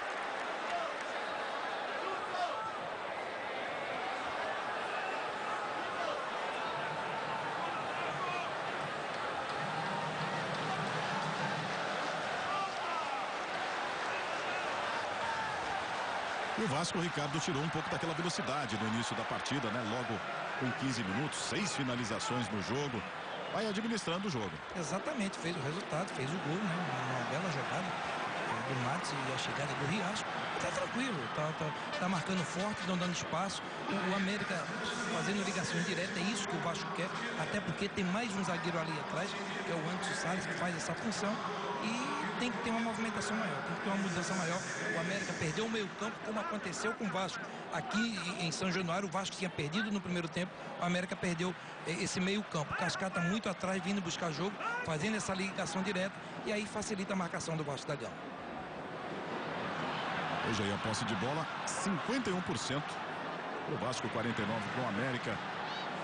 E o Vasco, o Ricardo, tirou um pouco daquela velocidade no início da partida, né? Logo com 15 minutos, 6 finalizações no jogo. Vai administrando o jogo. Exatamente, fez o resultado, fez o gol, né? Uma bela jogada do Matos e a chegada do Riasco. Tá tranquilo, tá marcando forte, não dando espaço. O América fazendo ligação direta, é isso que o Vasco quer, até porque tem mais um zagueiro ali atrás, que é o Anderson Salles, que faz essa função. E tem que ter uma movimentação maior, tem que ter uma mudança maior. O América perdeu o meio-campo, como aconteceu com o Vasco. Aqui em São Januário, o Vasco tinha perdido no primeiro tempo, o América perdeu esse meio-campo. Cascata muito atrás, vindo buscar jogo, fazendo essa ligação direta, e aí facilita a marcação do Vasco da Gama. Hoje aí a posse de bola, 51%. O Vasco 49% com o América.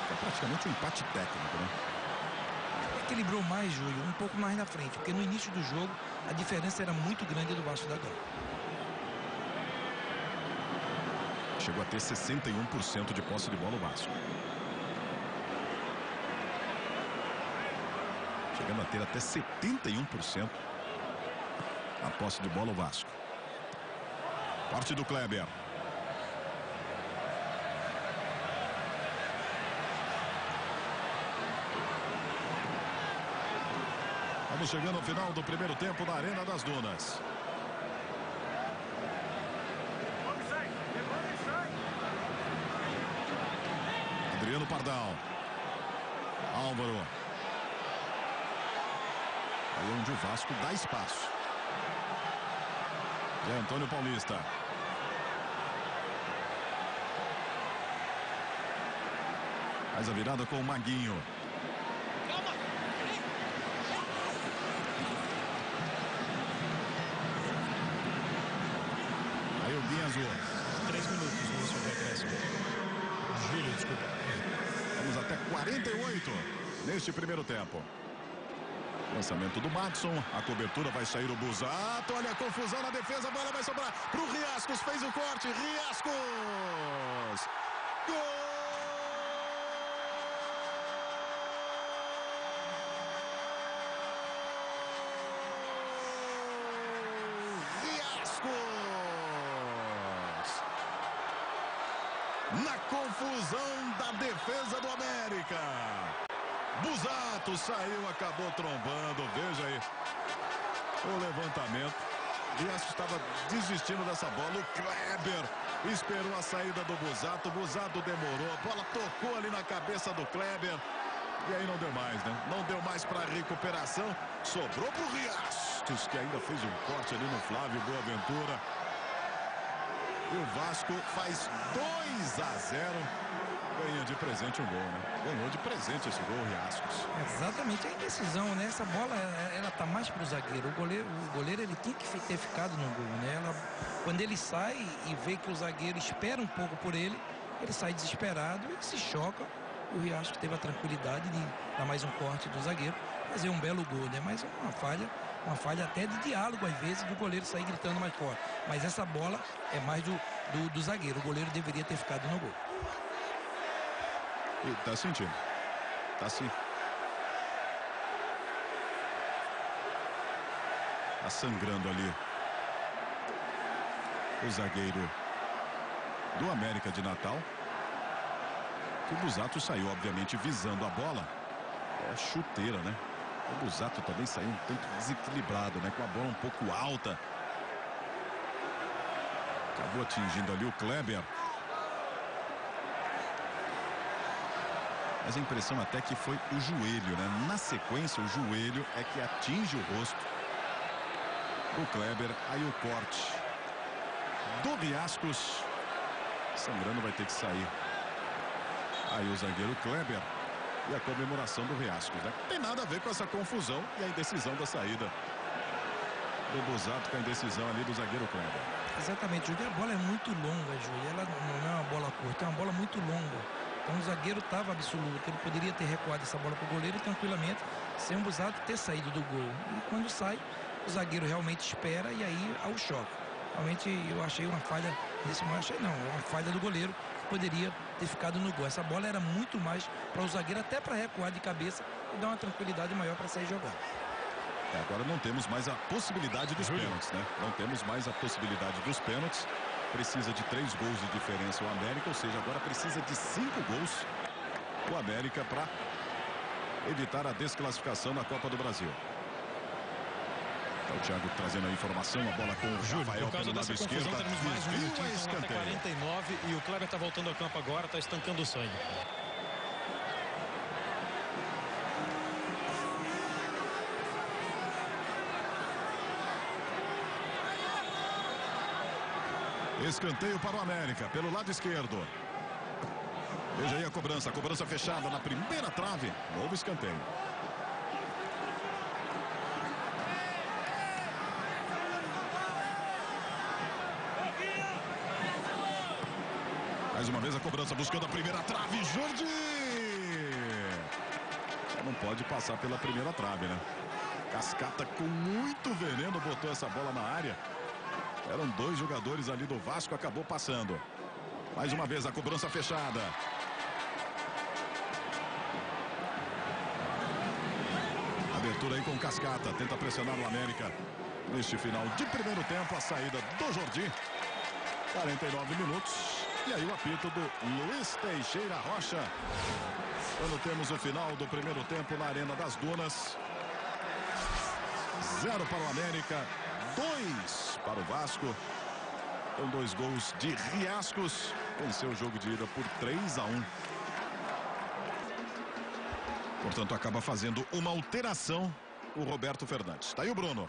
É praticamente um empate técnico, né? Equilibrou mais, Júlio, um pouco mais na frente, porque no início do jogo a diferença era muito grande do Vasco da Gama. Chegou a ter 61% de posse de bola o Vasco. Chegando a ter até 71% a posse de bola o Vasco. Corte do Kleber. Vamos chegando ao final do primeiro tempo na Arena das Dunas. Adriano Pardal. Álvaro. Aí onde o Vasco dá espaço. Zé Antônio Paulista. Faz a virada com o Maguinho. Aí o Guinha Azul. 3 minutos no início do acréscimo. Júlio, desculpa. Vamos até 48 neste primeiro tempo. Lançamento do Madson. A cobertura vai sair o Busato. Olha a confusão na defesa. A bola vai sobrar pro Riascos. Fez o corte. Riascos. Gol! Na confusão da defesa do América. Busato saiu, acabou trombando. Veja aí o levantamento. Riascos estava desistindo dessa bola. O Kleber esperou a saída do Busato. Busato demorou. A bola tocou ali na cabeça do Kleber. E aí não deu mais, né? Não deu mais para recuperação. Sobrou pro Riascos, que ainda fez um corte ali no Flávio Boaventura. E o Vasco faz 2-0. Ganha de presente um gol, né? Ganhou de presente esse gol, Riascos. Exatamente, a indecisão, né? Essa bola, ela tá mais pro zagueiro. O goleiro ele tem que ter ficado no gol, né? Quando ele sai e vê que o zagueiro espera um pouco por ele, ele sai desesperado e se choca. O Riascos teve a tranquilidade de dar mais um corte do zagueiro, fazer um belo gol, né? Mas uma falha até de diálogo, às vezes, do goleiro sair gritando mais forte. Mas essa bola é mais do zagueiro. O goleiro deveria ter ficado no gol. E tá sentindo. Tá sim. Tá sangrando ali o zagueiro do América de Natal. O Busato saiu, obviamente, visando a bola. É chuteira, né? O Busato também saiu um tanto desequilibrado, né? Com a bola um pouco alta. Acabou atingindo ali o Kleber. Mas a impressão até que foi o joelho, né? Na sequência, o joelho é que atinge o rosto do Kleber. Aí o corte do Riascos. Sangrando, vai ter que sair. Aí o zagueiro Kleber. E a comemoração do Riascos, né? Não tem nada a ver com essa confusão e a indecisão da saída do Busato, com a indecisão ali do zagueiro Kleber. Exatamente, Júlio. A bola é muito longa, Júlio. Ela não é uma bola curta, é uma bola muito longa. Então o zagueiro estava absoluto. Ele poderia ter recuado essa bola para o goleiro tranquilamente, sem o Busato ter saído do gol. E quando sai, o zagueiro realmente espera e aí há o choque. Realmente eu achei uma falha nesse momento. Achei não, uma falha do goleiro que poderia ter ficado no gol. Essa bola era muito mais para o zagueiro, até para recuar de cabeça e dar uma tranquilidade maior para sair jogando. Agora não temos mais a possibilidade dos pênaltis, né? Não temos mais a possibilidade dos pênaltis. Precisa de 3 gols de diferença o América, ou seja, agora precisa de 5 gols o América para evitar a desclassificação na Copa do Brasil. Tá o Thiago trazendo a informação, a bola com o Júlio, Rafael por causa pelo lado dessa confusão, esquerdo. teremos mais um minutinho, então, até Escanteio. 49 e o Kleber tá voltando ao campo agora, tá estancando o sangue. Escanteio para o América, pelo lado esquerdo. Veja aí a cobrança fechada na primeira trave. Novo escanteio. Mais uma vez a cobrança buscando a primeira trave. Jordi! Só não pode passar pela primeira trave, né? Cascata com muito veneno botou essa bola na área. Eram 2 jogadores ali do Vasco, acabou passando. Mais uma vez a cobrança fechada. Abertura aí com Cascata, tenta pressionar o América. Neste final de primeiro tempo, a saída do Jordi. 49 minutos. E aí o apito do Luiz Teixeira Rocha. Quando temos o final do primeiro tempo na Arena das Dunas. 0 para o América, 2 para o Vasco. Com 2 gols de Riascos. Venceu o jogo de ida por 3-1. Portanto, acaba fazendo uma alteração o Roberto Fernandes. Está aí o Bruno.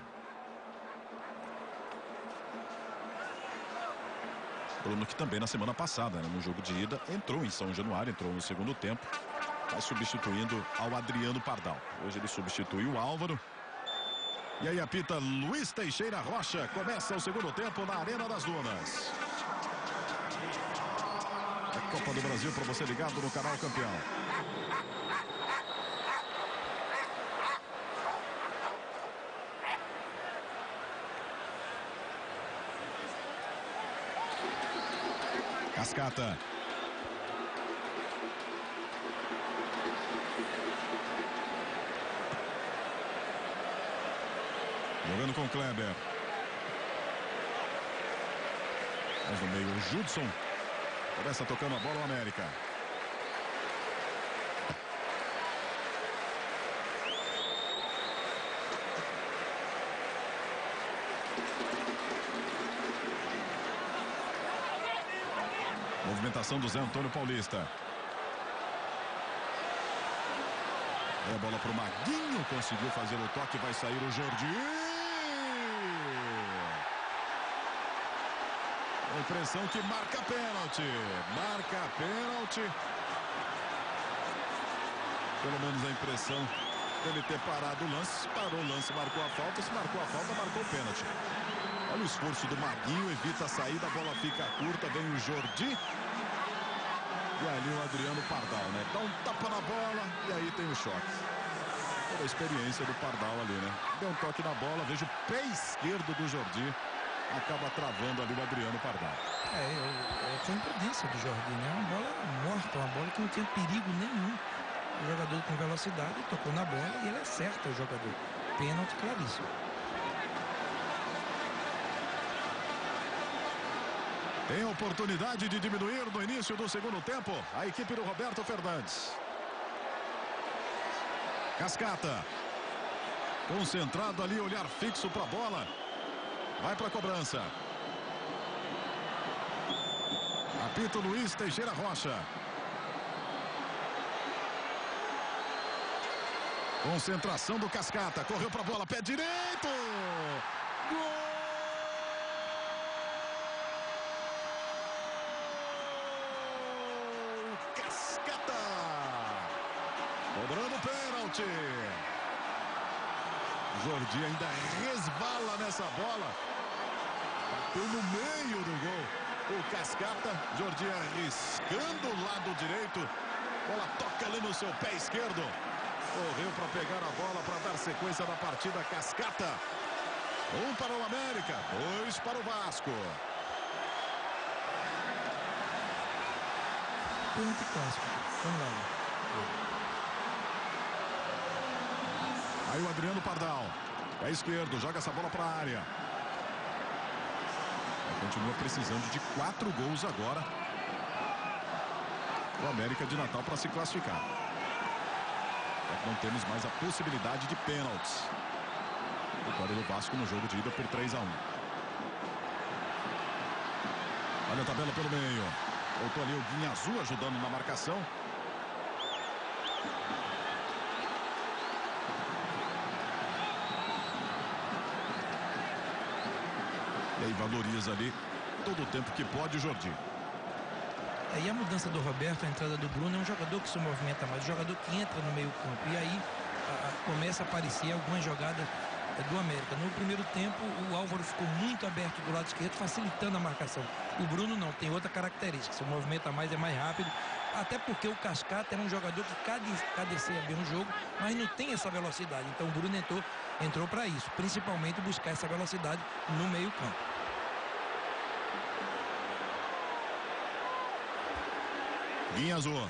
Bruno que também na semana passada, né, no jogo de ida, entrou em São Januário, entrou no segundo tempo. Vai substituindo ao Adriano Pardal. Hoje ele substitui o Álvaro. E aí apita Luiz Teixeira Rocha. Começa o segundo tempo na Arena das Dunas. A Copa do Brasil para você ligado no canal Campeão. Cascata. Jogando com Kleber. Mais no meio o Judson. Começa tocando a bola o América. Movimentação do Zé Antônio Paulista. É a bola para o Maguinho. Conseguiu fazer o toque. Vai sair o Jordi. A impressão que marca pênalti. Marca pênalti. Pelo menos a impressão dele ter parado o lance. Parou o lance, marcou a falta. Se marcou a falta, marcou o pênalti. Olha o esforço do Maguinho. Evita a saída. A bola fica curta. Vem o Jordi. E ali o Adriano Pardal, né? Dá um tapa na bola e aí tem o choque. Toda a experiência do Pardal ali, né? Deu um toque na bola. Veja o pé esquerdo do Jordi. Acaba travando ali o Adriano Pardal. Foi imprudência do Jordi, né? Uma bola morta, uma bola que não tinha perigo nenhum. O jogador com velocidade tocou na bola e ele acerta o jogador. Pênalti claríssimo. Tem a oportunidade de diminuir no início do segundo tempo. A equipe do Roberto Fernandes. Cascata. Concentrado ali, olhar fixo para a bola. Vai para a cobrança. Apita Luiz Teixeira Rocha. Concentração do Cascata. Correu para a bola, pé direito. Gol! Cascata. Cobrando pênalti. Jordi ainda resvala nessa bola. Bateu no meio do gol. O Cascata. Jordi arriscando o lado direito. Bola toca ali no seu pé esquerdo. Correu para pegar a bola para dar sequência na partida. Cascata. 1 para o América, 2 para o Vasco. Pênalti clássico. Vamos lá. Aí o Adriano Pardal. É esquerdo, joga essa bola para a área. Continua precisando de 4 gols agora. O América de Natal para se classificar. Não temos mais a possibilidade de pênaltis. Vitória do Vasco no jogo de ida por 3-1. Olha a tabela pelo meio. Voltou ali o Guinha Azul ajudando na marcação. E aí valoriza ali todo o tempo que pode o Jordi. E a mudança do Roberto, a entrada do Bruno, é um jogador que se movimenta mais, um jogador que entra no meio campo. E aí começa a aparecer algumas jogadas do América. No primeiro tempo, o Álvaro ficou muito aberto do lado esquerdo, facilitando a marcação. O Bruno não, tem outra característica, se movimenta mais, é mais rápido Até porque o Cascata é um jogador que cadencia bem o jogo, mas não tem essa velocidade. Então o Bruno entrou para isso, principalmente buscar essa velocidade no meio campo. Linha azul.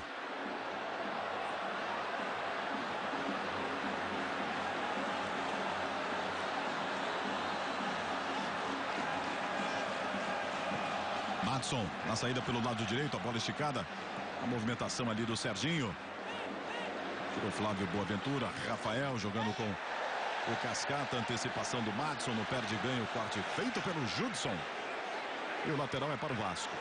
Madson na saída pelo lado direito, a bola esticada. A movimentação ali do Serginho. Tirou Flávio Boaventura. Rafael jogando com o Cascata. Antecipação do Madson no perde ganho. Corte feito pelo Judson. E o lateral é para o Vasco.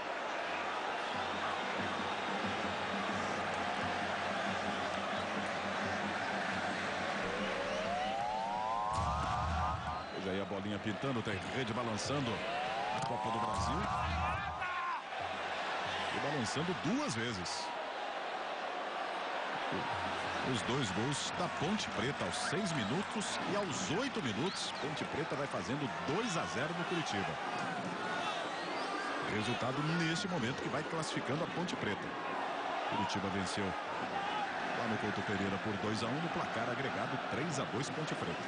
Veja aí a bolinha pintando, tem rede balançando. A Copa do Brasil. E balançando 2 vezes. Os 2 gols da Ponte Preta aos 6 minutos e aos 8 minutos. Ponte Preta vai fazendo 2-0 no Curitiba. Resultado neste momento que vai classificando a Ponte Preta. Curitiba venceu lá no Couto Pereira por 2-1 no placar agregado 3-2 Ponte Preta.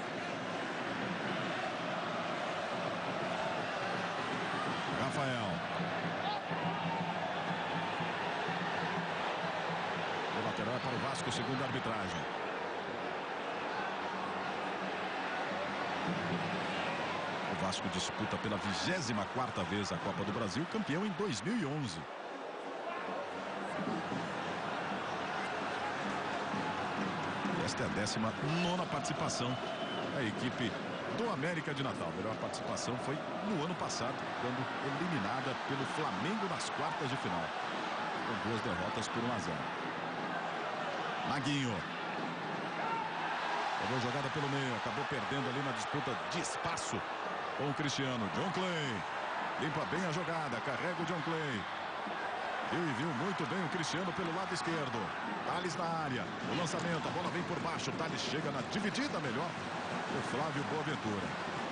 Rafael. O lateral é para o Vasco, segundo a arbitragem. O Vasco disputa pela 24ª vez a Copa do Brasil, campeão em 2011. Esta é a 19ª participação da equipe do América de Natal. A melhor participação foi no ano passado, quando eliminada pelo Flamengo nas quartas de final, com 2 derrotas por 1-0. Maguinho. Acabou jogada pelo meio, acabou perdendo ali na disputa de espaço com o Cristiano. John Clay limpa bem a jogada, carrega o John Clay. Viu muito bem o Cristiano pelo lado esquerdo. Thales na área, o lançamento, a bola vem por baixo. Thales chega na dividida melhor. O Flávio Boaventura.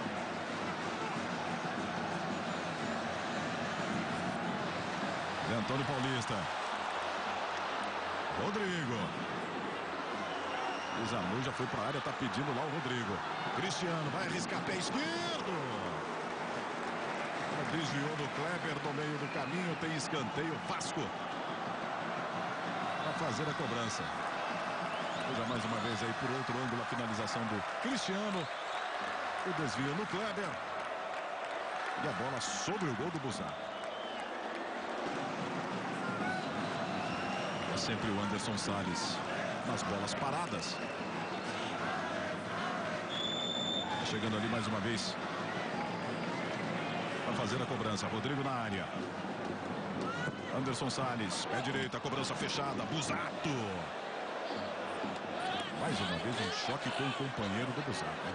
Antônio Paulista. Rodrigo. O Zamu já foi para a área, tá pedindo lá o Rodrigo. Cristiano vai arriscar pé esquerdo. Desviou do Kleber no meio do caminho. Tem escanteio. Vasco para fazer a cobrança. Veja mais uma vez aí por outro ângulo a finalização do Cristiano. O desvio no Kleber. E a bola sobre o gol do Busato. É sempre o Anderson Salles nas bolas paradas. Chegando ali mais uma vez para fazer a cobrança. Rodrigo na área. Anderson Salles, pé direito, a cobrança fechada. Busato. Mais uma vez um choque com o companheiro do Busato, né?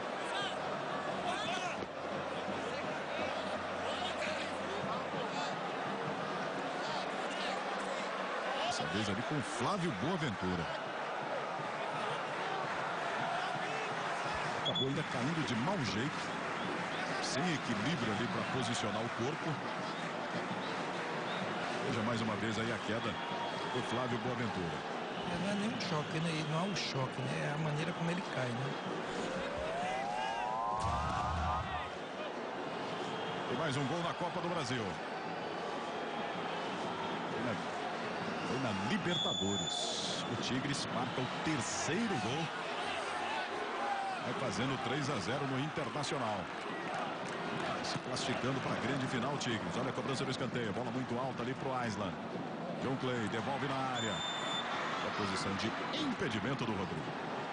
Dessa vez ali com o Flávio Boaventura. Acabou ainda caindo de mau jeito. Sem equilíbrio ali para posicionar o corpo. Veja mais uma vez aí a queda do Flávio Boaventura. Não é nem um choque, né? Não é um choque, né? É a maneira como ele cai, né? E mais um gol na Copa do Brasil. Foi na Libertadores. O Tigres marca o 3º gol. Vai fazendo 3-0 no Internacional. Se classificando para a grande final, Tigres. Olha a cobrança do escanteio. Bola muito alta ali para o Aislan. John Clay devolve na área. A posição de impedimento do Rodrigo.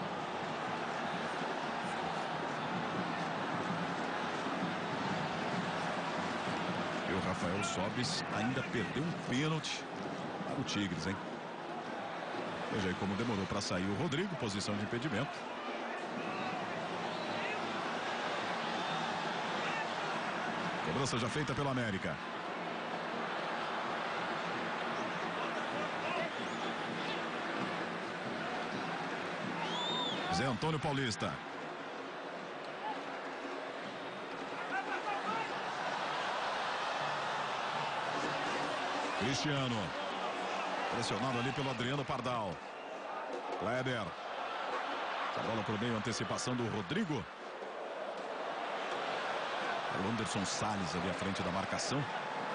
E o Rafael Sobis ainda perdeu um pênalti para o Tigres, hein? Veja aí como demorou para sair o Rodrigo. Posição de impedimento. Cobrança já feita pelo América. Zé Antônio Paulista. Cristiano. Pressionado ali pelo Adriano Pardal. Kleber. A bola por meio, antecipação do Rodrigo. O Anderson Salles ali à frente da marcação.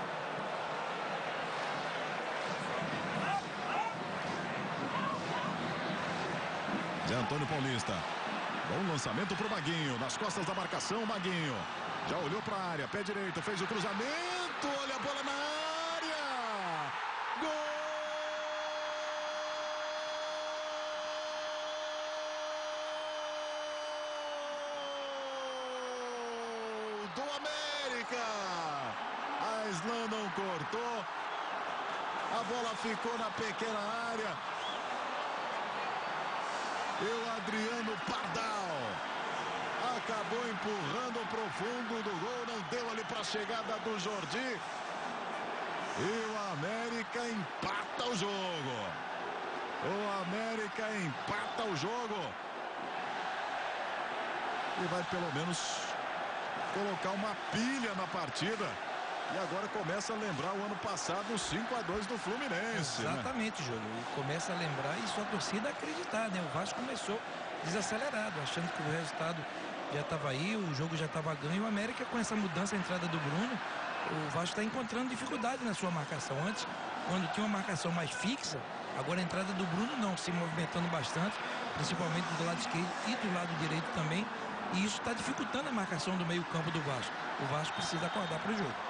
Zé Antônio Paulista. Bom lançamento para o Maguinho. Nas costas da marcação, Maguinho. Já olhou para a área, pé direito, fez o cruzamento. Olha a bola na área. Gol do América. A Islan não cortou. A bola ficou na pequena área. E o Adriano Pardal acabou empurrando para o fundo do gol. Não deu ali para a chegada do Jordi. E o América empata o jogo. O América empata o jogo. E vai pelo menos colocar uma pilha na partida. E agora começa a lembrar o ano passado, 5-2 do Fluminense. Exatamente, Júlio. E começa a lembrar e sua torcida acreditar, né? O Vasco começou desacelerado, achando que o resultado já estava aí, o jogo já estava ganho. O América, com essa mudança, a entrada do Bruno, o Vasco está encontrando dificuldade na sua marcação. Antes, quando tinha uma marcação mais fixa, agora a entrada do Bruno não, se movimentando bastante, principalmente do lado esquerdo e do lado direito também. E isso está dificultando a marcação do meio-campo do Vasco. O Vasco precisa acordar para o jogo.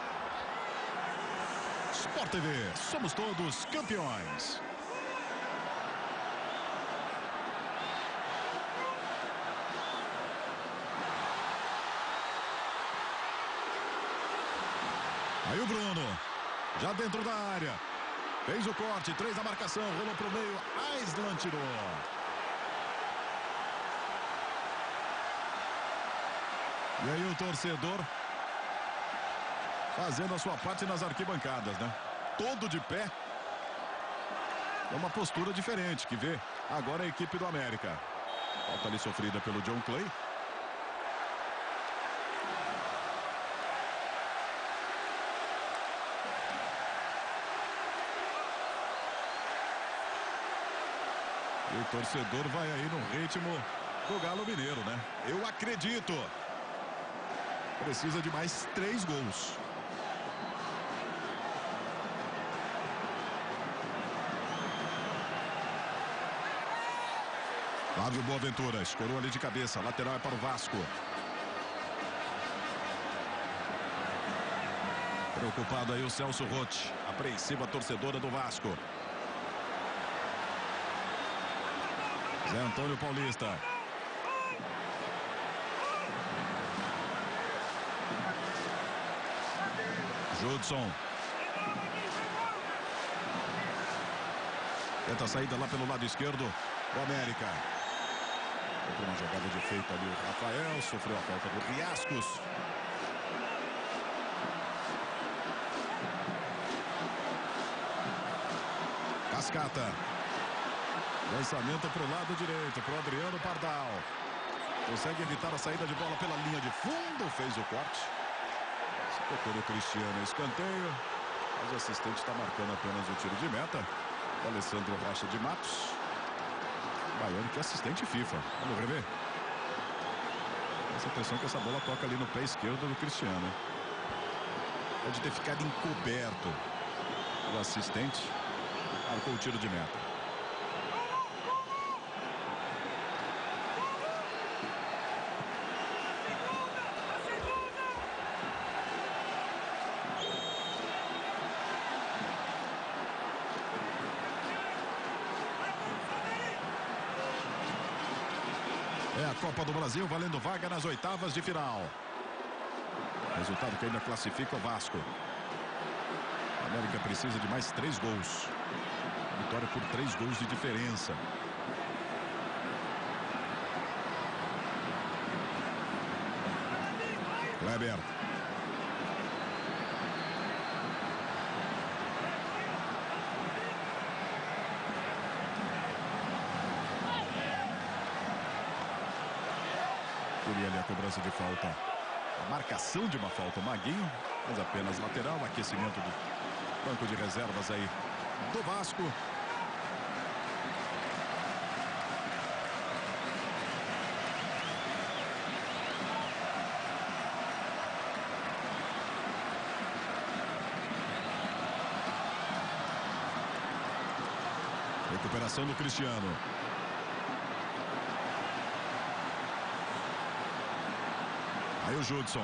Sport TV, somos todos campeões. Aí o Bruno, já dentro da área, fez o corte, 3 na marcação, rolou para o meio, Aislan tirou. E aí o torcedor fazendo a sua parte nas arquibancadas, né? Todo de pé. É uma postura diferente que vê agora a equipe do América. Falta ali sofrida pelo John Clay. E o torcedor vai aí no ritmo do Galo Mineiro, né? Eu acredito. Precisa de mais 3 gols. Flávio Boaventura escorou ali de cabeça. Lateral é para o Vasco. Preocupado aí o Celso Rotti. Apreensiva a torcedora do Vasco. Zé Antônio Paulista. Judson. Tenta a saída lá pelo lado esquerdo do América. Uma jogada de efeito ali o Rafael. Sofreu a falta do Riascos. Cascata. Lançamento para o lado direito, para o Adriano Pardal. Consegue evitar a saída de bola pela linha de fundo. Fez o corte. Tocou o Cristiano, escanteio. Mas o assistente está marcando apenas o tiro de meta. O Alessandro Rocha de Matos. Baiano, que é assistente FIFA. Vamos rever. Essa impressão que essa bola toca ali no pé esquerdo do Cristiano. Pode ter ficado encoberto. O assistente marcou o tiro de meta. É a Copa do Brasil valendo vaga nas oitavas de final. Resultado que ainda classifica o Vasco. A América precisa de mais 3 gols. Vitória por 3 gols de diferença. Kleber. Queria ali a cobrança de falta. A marcação de uma falta. O Maguinho, mas apenas lateral. Aquecimento do banco de reservas aí do Vasco. Recuperação do Cristiano. Aí o Judson.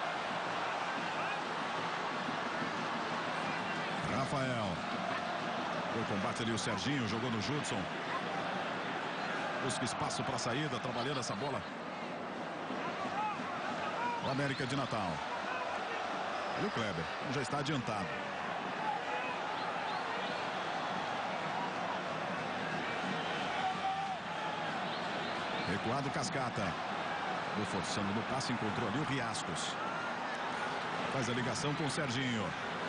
Rafael. O combate ali o Serginho, jogou no Judson. Busca espaço para a saída, trabalhando essa bola. O América de Natal. Olha o Kleber, já está adiantado. Recuado Cascata. Forçando no passe, encontrou ali o Riascos. Faz a ligação com o Serginho.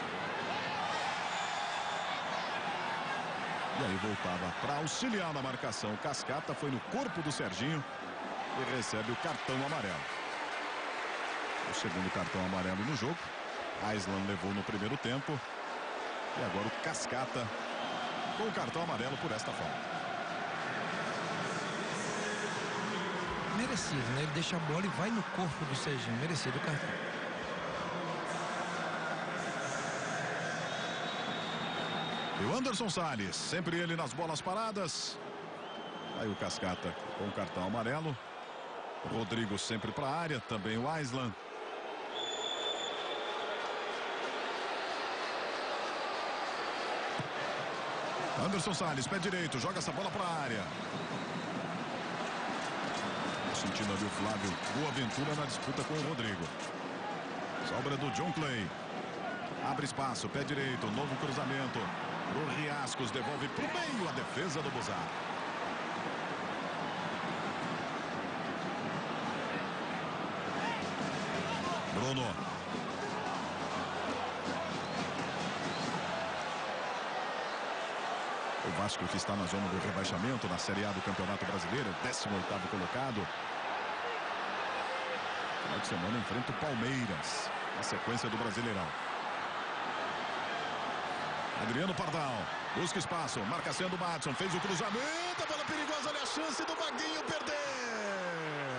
E aí voltava para auxiliar na marcação. Cascata foi no corpo do Serginho e recebe o cartão amarelo. O segundo cartão amarelo no jogo. Aislan levou no primeiro tempo. E agora o Cascata com o cartão amarelo por esta falta. Merecido, né? Ele deixa a bola e vai no corpo do Serginho. Merecido o cartão. E o Anderson Salles, sempre ele nas bolas paradas. Aí o Cascata com o cartão amarelo. O Rodrigo sempre para a área, também o Aislan. Anderson Salles, pé direito, joga essa bola para a área. Sentindo ali o Flávio Boaventura na disputa com o Rodrigo. Sobra do John Clay. Abre espaço, pé direito, novo cruzamento. O Riascos devolve para o meio a defesa do Buzar. Bruno. O Vasco, que está na zona do rebaixamento na Série A do Campeonato Brasileiro, 18º colocado. Final de semana enfrenta o Palmeiras na sequência do Brasileirão. Adriano Pardal busca espaço, marcação do Madison, fez o cruzamento, a bola perigosa, olha a chance do Maguinho perder.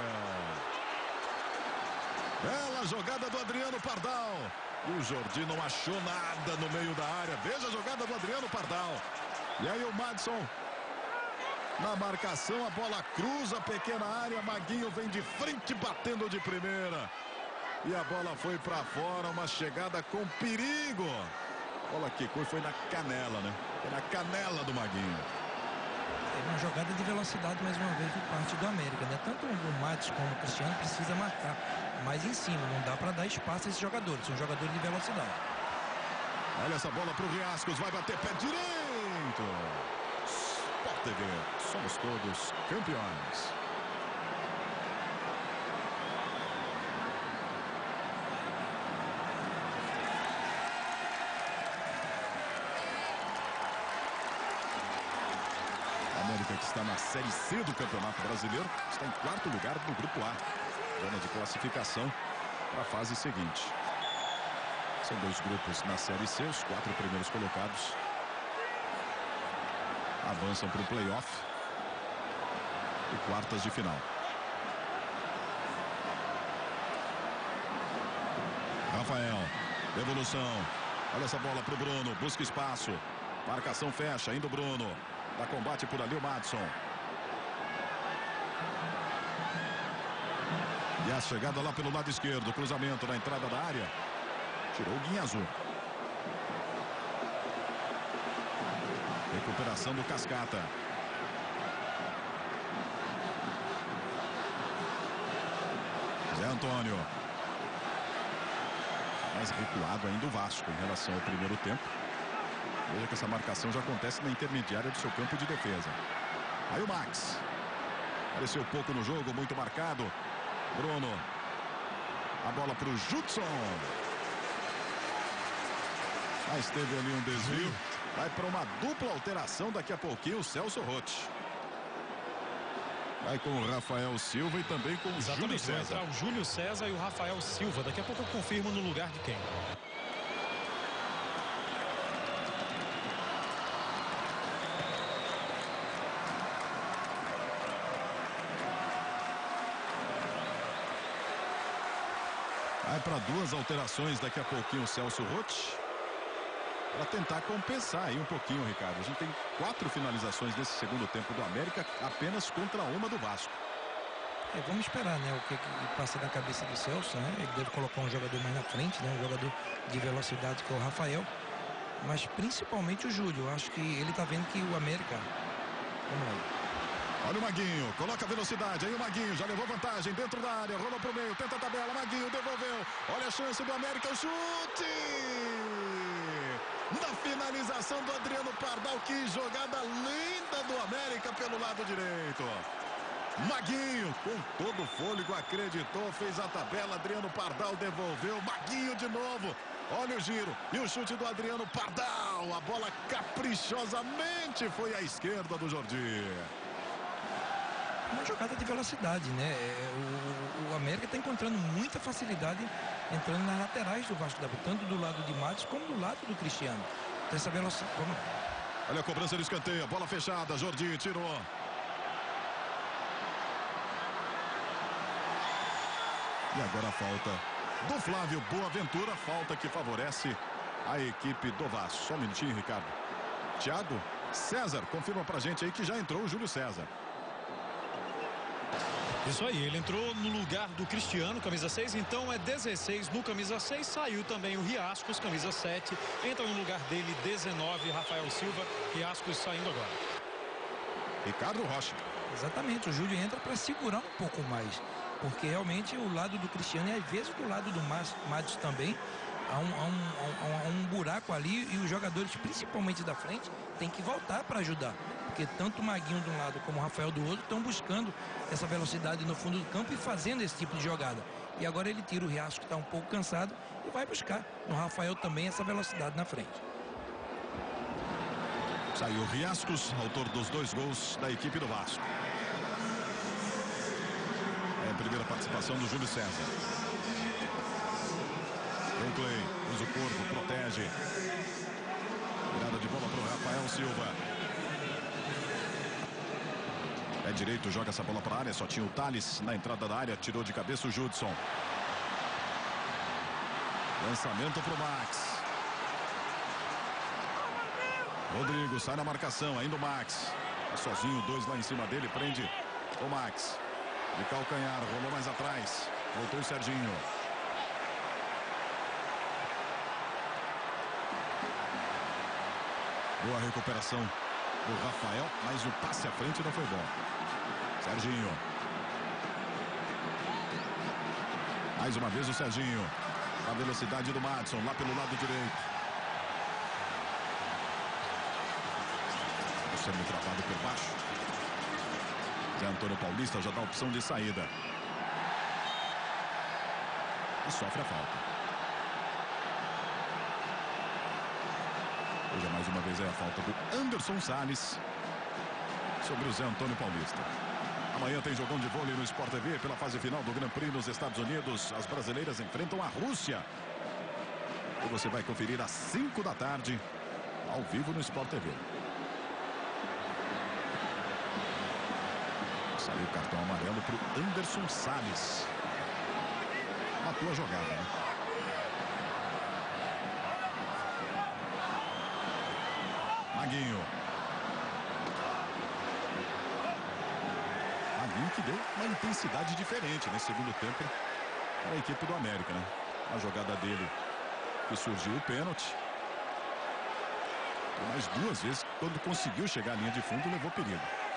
Bela jogada do Adriano Pardal. E o Jordi não achou nada no meio da área. Veja a jogada do Adriano Pardal. E aí o Madison na marcação, a bola cruza a pequena área, Maguinho vem de frente batendo de primeira. E a bola foi para fora, uma chegada com perigo. A bola quicou e foi na canela, né? Foi na canela do Maguinho. É uma jogada de velocidade mais uma vez por parte do América, né? Tanto o Matos como o Cristiano precisa marcar mais em cima, não dá para dar espaço a esses jogadores, são jogadores de velocidade. Olha essa bola pro Riascos, vai bater pé direito. Sport TV, somos todos campeões. A América, que está na Série C do Campeonato Brasileiro, está em quarto lugar do Grupo A. Zona de classificação para a fase seguinte. São dois grupos na Série C, os 4 primeiros colocados avançam para o playoff e quartas de final. Rafael, devolução, olha essa bola para o Bruno, busca espaço, marcação fecha, indo o Bruno, dá combate por ali o Madison. E a chegada lá pelo lado esquerdo, cruzamento na entrada da área. Tirou o Guinhazu. Recuperação do Cascata. Zé Antônio. Mais recuado ainda o Vasco em relação ao primeiro tempo. Veja que essa marcação já acontece na intermediária do seu campo de defesa. Aí o Max. Apareceu pouco no jogo, muito marcado. Bruno. A bola para o Judson. Mas teve ali um desvio. Vai para uma dupla alteração daqui a pouquinho o Celso Rotti. Vai com o Rafael Silva e também com o Júlio César. Vai entrar o Júlio César e o Rafael Silva. Daqui a pouco eu confirmo no lugar de quem. Vai para 2 alterações daqui a pouquinho o Celso Rotti. para tentar compensar aí um pouquinho, Ricardo. A gente tem 4 finalizações nesse segundo tempo do América, apenas contra uma do Vasco. Vamos esperar, né, o que passa na cabeça do Celso, né? Ele deve colocar um jogador mais na frente, né, um jogador de velocidade que é o Rafael, mas principalmente o Júlio. Eu acho que ele tá vendo que o América... Vamos lá. Olha o Maguinho, coloca a velocidade, aí o Maguinho já levou vantagem dentro da área, rolou pro meio, tenta a tabela, Maguinho devolveu, olha a chance do América, o chute! Na finalização do Adriano Pardal, que jogada linda do América pelo lado direito. Maguinho, com todo o fôlego, acreditou, fez a tabela, Adriano Pardal devolveu, Maguinho de novo. Olha o giro e o chute do Adriano Pardal, a bola caprichosamente foi à esquerda do Jordi. Uma jogada de velocidade, né? O América está encontrando muita facilidade entrando nas laterais do Vasco da Gama, tanto do lado de Matos como do lado do Cristiano. Então essa velocidade... Vamos lá. Olha a cobrança de escanteio, bola fechada, Jordi tirou. E agora a falta do Flávio Boaventura, falta que favorece a equipe do Vasco. Só um minutinho, Ricardo. Thiago César, confirma pra gente aí que já entrou o Júlio César. Isso aí, ele entrou no lugar do Cristiano, camisa 6, então é 16 no camisa 6, saiu também o Riascos, camisa 7, entra no lugar dele 19, Rafael Silva, Riascos saindo agora. Ricardo Rocha. Exatamente, o Júlio entra para segurar um pouco mais, porque realmente o lado do Cristiano e às vezes do lado do Matos também há um buraco ali e os jogadores, principalmente da frente, tem que voltar para ajudar. Porque tanto o Maguinho de um lado como o Rafael do outro estão buscando essa velocidade no fundo do campo e fazendo esse tipo de jogada. E agora ele tira o Riasco, que está um pouco cansado, e vai buscar no Rafael também essa velocidade na frente. Saiu Riascos, autor dos 2 gols da equipe do Vasco. É a primeira participação do Júlio César. John Clay usa o corpo, protege. Virada de bola para o Rafael Silva. É direito, joga essa bola para a área, só tinha o Thales na entrada da área, tirou de cabeça o Judson. Lançamento para o Max. Rodrigo sai na marcação, ainda o Max. Tá sozinho, 2 lá em cima dele, prende o Max. De calcanhar, rolou mais atrás. Voltou o Serginho. Boa recuperação do Rafael, mas o passe à frente não foi bom. Serginho. Mais uma vez o Serginho. A velocidade do Madison, lá pelo lado direito. Sendo travado por baixo. Zé Antônio Paulista já dá a opção de saída. E sofre a falta. Hoje mais uma vez é a falta do Anderson Salles sobre o Zé Antônio Paulista. Amanhã tem jogão de vôlei no Sport TV pela fase final do Grand Prix nos Estados Unidos. As brasileiras enfrentam a Rússia. E você vai conferir às 5 da tarde ao vivo no Sport TV. Saiu o cartão amarelo para o Anderson Salles. Matou a jogada, né? Maguinho. Maguinho que deu uma intensidade diferente nesse segundo tempo para a equipe do América, né? A jogada dele que surgiu o pênalti. E mais 2 vezes, quando conseguiu chegar à linha de fundo, levou perigo.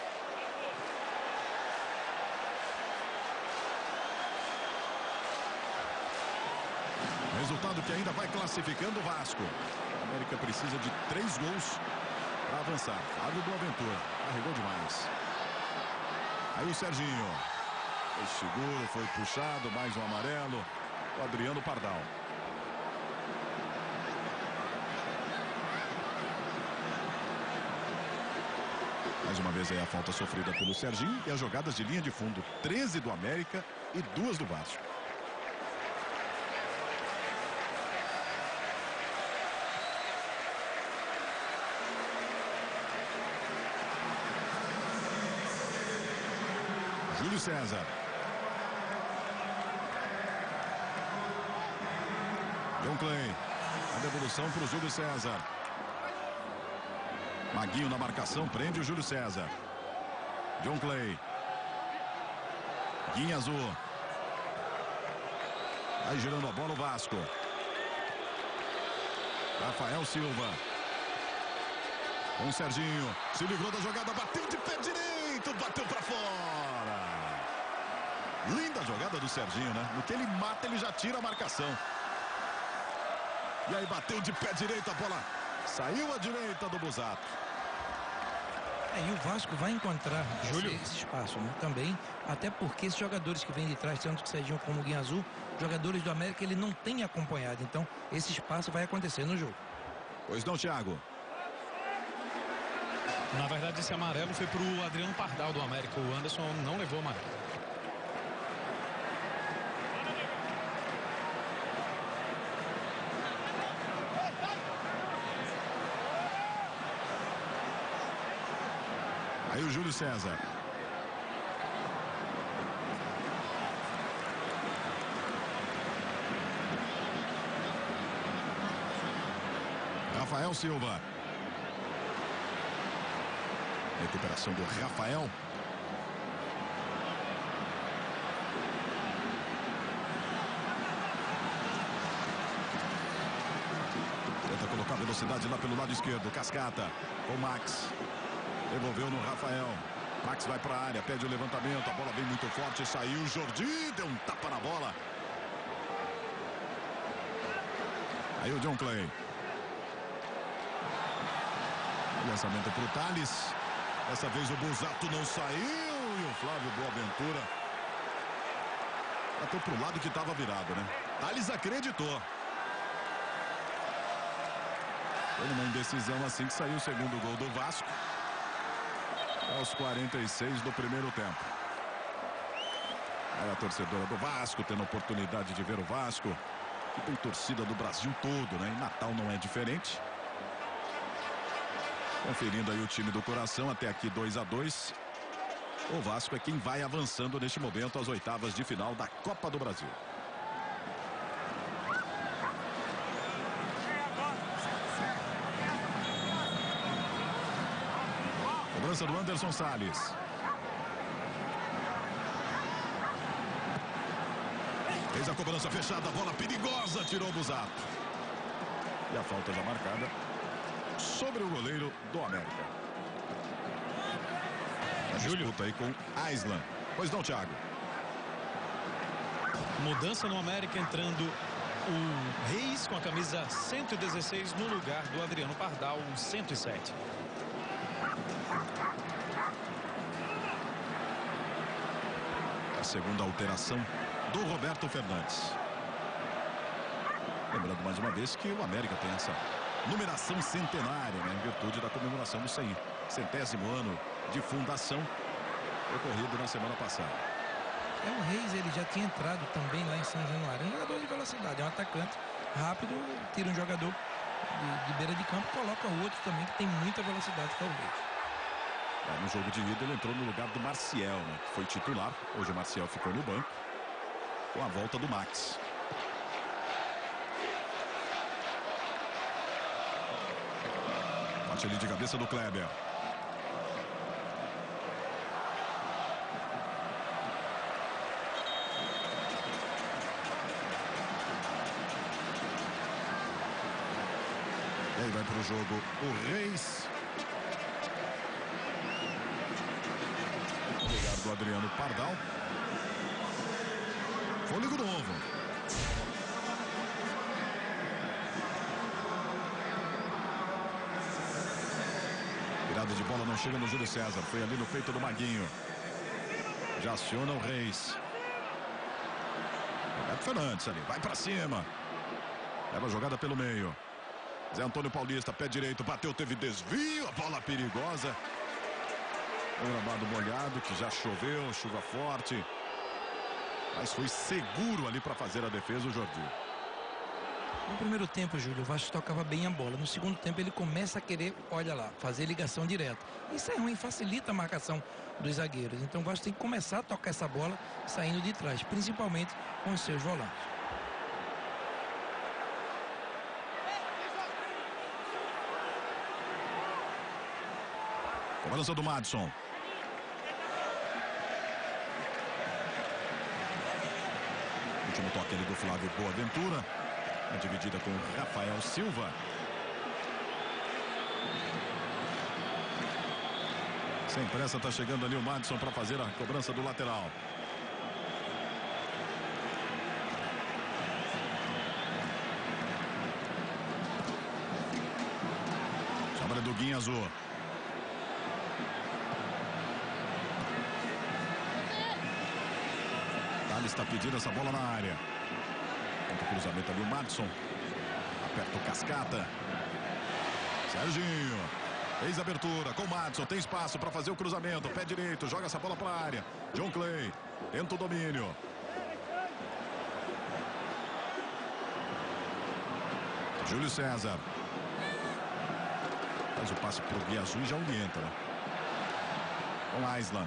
Resultado que ainda vai classificando o Vasco. A América precisa de 3 gols para avançar. Fábio Boaventura carregou demais. Aí o Serginho. Foi seguro, foi puxado, mais um amarelo. O Adriano Pardal. Mais uma vez aí a falta sofrida pelo Serginho e as jogadas de linha de fundo. 13 do América e 2 do Vasco. Júlio César. John Clay. A devolução para o Júlio César. Maguinho na marcação, prende o Júlio César. John Clay. Guinha azul. Vai girando a bola o Vasco. Rafael Silva. Com o Serginho. Se livrou da jogada, bateu de pé direito, bateu pra fora. Linda jogada do Serginho, né? No que ele mata, ele já tira a marcação. E aí bateu de pé direito, a bola saiu à direita do Busato. E o Vasco vai encontrar esse espaço, né? Também, até porque esses jogadores que vêm de trás, tanto que Serginho como o Guinha Azul, jogadores do América, ele não tem acompanhado. Então, esse espaço vai acontecer no jogo. Pois não, Thiago? Na verdade, esse amarelo foi pro Adriano Pardal do América. O Anderson não levou amarelo. Aí o Júlio César. Rafael Silva. Recuperação do Rafael. Tenta colocar velocidade lá pelo lado esquerdo. Cascata com o Max. Devolveu no Rafael. Max vai para a área, pede o levantamento. A bola vem muito forte, saiu. Jordi deu um tapa na bola. Aí o John Clay. Lançamento para o Thales. Dessa vez o Busato não saiu. E o Flávio Boaventura bateu para o lado que estava virado, né? Thales acreditou. Foi numa indecisão assim que saiu o segundo gol do Vasco. Aos 46 do primeiro tempo. Aí a torcedora do Vasco tendo a oportunidade de ver o Vasco. Que tem torcida do Brasil todo, né? Em Natal não é diferente. Conferindo aí o time do coração, até aqui 2-2. O Vasco é quem vai avançando neste momento às oitavas de final da Copa do Brasil. Cobrança do Anderson Salles. Fez a cobrança fechada, bola perigosa, tirou o Busato. E a falta já marcada sobre o goleiro do América. A disputa aí com Aislan. Pois não, Thiago? Mudança no América, entrando o Reis com a camisa 116 no lugar do Adriano Pardal, 107. A segunda alteração do Roberto Fernandes. Lembrando mais uma vez que o América tem essa numeração centenária, né, em virtude da comemoração do 100º ano de fundação, ocorrido na semana passada. O Reis, ele já tinha entrado também lá em São Januário. É um jogador de velocidade, é um atacante rápido, tira um jogador de beira de campo, coloca o outro também que tem muita velocidade, que é o Reis. No jogo de ida ele entrou no lugar do Marcial, né, que foi titular. Hoje o Marcial ficou no banco com a volta do Max. Bate ali de cabeça do Kleber. E aí vai para o jogo o Reis. No lugar do Adriano Pardal. Fôlego novo. Virada de bola não chega no Júlio César. Foi ali no peito do Maguinho. Já aciona o Reis. Roberto Fernandes ali. Vai pra cima. Leva a jogada pelo meio. Zé Antônio Paulista, pé direito. Bateu, teve desvio. A bola perigosa. O gramado molhado, que já choveu. Chuva forte. Mas foi seguro ali para fazer a defesa o Jordi. No primeiro tempo, Júlio, o Vasco tocava bem a bola. No segundo tempo ele começa a querer, olha lá, fazer ligação direta. Isso é ruim, facilita a marcação dos zagueiros. Então o Vasco tem que começar a tocar essa bola saindo de trás, principalmente com os seus volantes. Cobrança do Madison. Último toque ali do Flávio Boaventura. A dividida com Rafael Silva. Sem pressa, está chegando ali o Madison para fazer a cobrança do lateral. Sobra do Guinhazu. Thales está pedindo essa bola na área. Tenta o cruzamento ali o Madison. Aperta o Cascata. Serginho. Fez a abertura com o Madison. Tem espaço para fazer o cruzamento. Pé direito. Joga essa bola para a área. John Clay. Tenta o domínio. Júlio César. Faz o passe para o Guiazul e já orienta. Né? Com Aislan.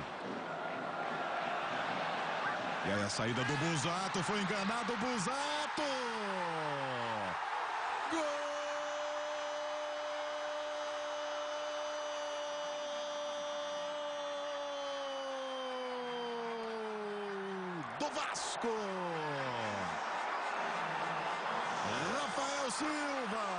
E aí a saída do Busato. Foi enganado o Busato. Gol! Do Vasco. Rafael Silva.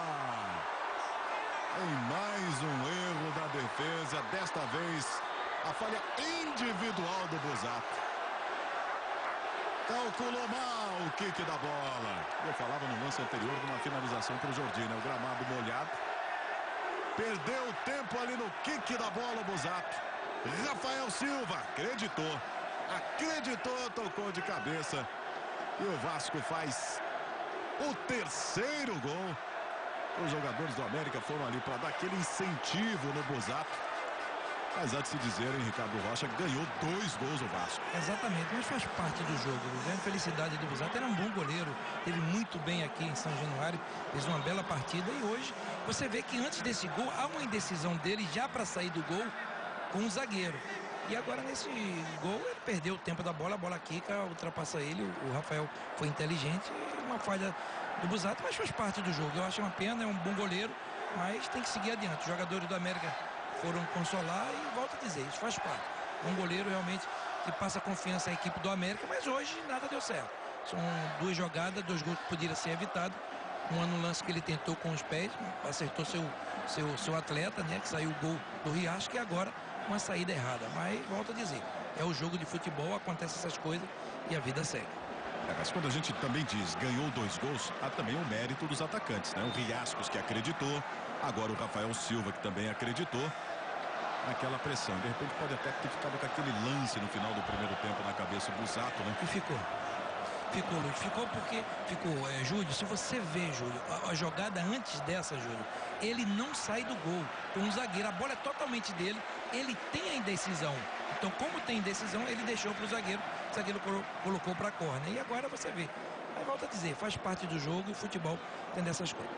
Em mais um erro da defesa. Desta vez a falha individual do Busato. Calculou mal o kick da bola. Eu falava no lance anterior de uma finalização para o Jordi, né? O gramado molhado. Perdeu tempo ali no kick da bola o Busato. Rafael Silva acreditou. Acreditou, tocou de cabeça. E o Vasco faz o terceiro gol. Os jogadores do América foram ali para dar aquele incentivo no Busato. Mas antes de dizerem, Ricardo Rocha ganhou 2 gols o Vasco. Exatamente, mas faz parte do jogo. A infelicidade do Busato, era um bom goleiro, teve muito bem aqui em São Januário, fez uma bela partida e hoje você vê que antes desse gol há uma indecisão dele já para sair do gol com o zagueiro. E agora nesse gol ele perdeu o tempo da bola, a bola quica, ultrapassa ele, o Rafael foi inteligente, uma falha do Busato, mas faz parte do jogo. Eu acho uma pena, é um bom goleiro, mas tem que seguir adiante. Os jogadores do América foram consolar e volto a dizer, isso faz parte. Um goleiro realmente que passa confiança à equipe do América, mas hoje nada deu certo. São 2 jogadas, 2 gols que poderiam ser evitados. Um no lance que ele tentou com os pés, acertou seu atleta, né, que saiu o gol do Riasco, e agora uma saída errada. Mas volto a dizer, é o jogo de futebol, acontecem essas coisas e a vida segue. Mas quando a gente também diz ganhou 2 gols, há também o mérito dos atacantes, né? O Riascos que acreditou, agora o Rafael Silva que também acreditou. Aquela pressão, de repente pode até ter ficado com aquele lance no final do primeiro tempo na cabeça do Busato, né? E ficou, Luiz, porque Júlio, se você vê, Júlio, a jogada antes dessa, Júlio, ele não sai do gol com o zagueiro, a bola é totalmente dele, ele tem a indecisão. Então, como tem indecisão, ele deixou para o zagueiro colocou para a córner. E agora você vê. Aí volta a dizer, faz parte do jogo e o futebol tem dessas coisas.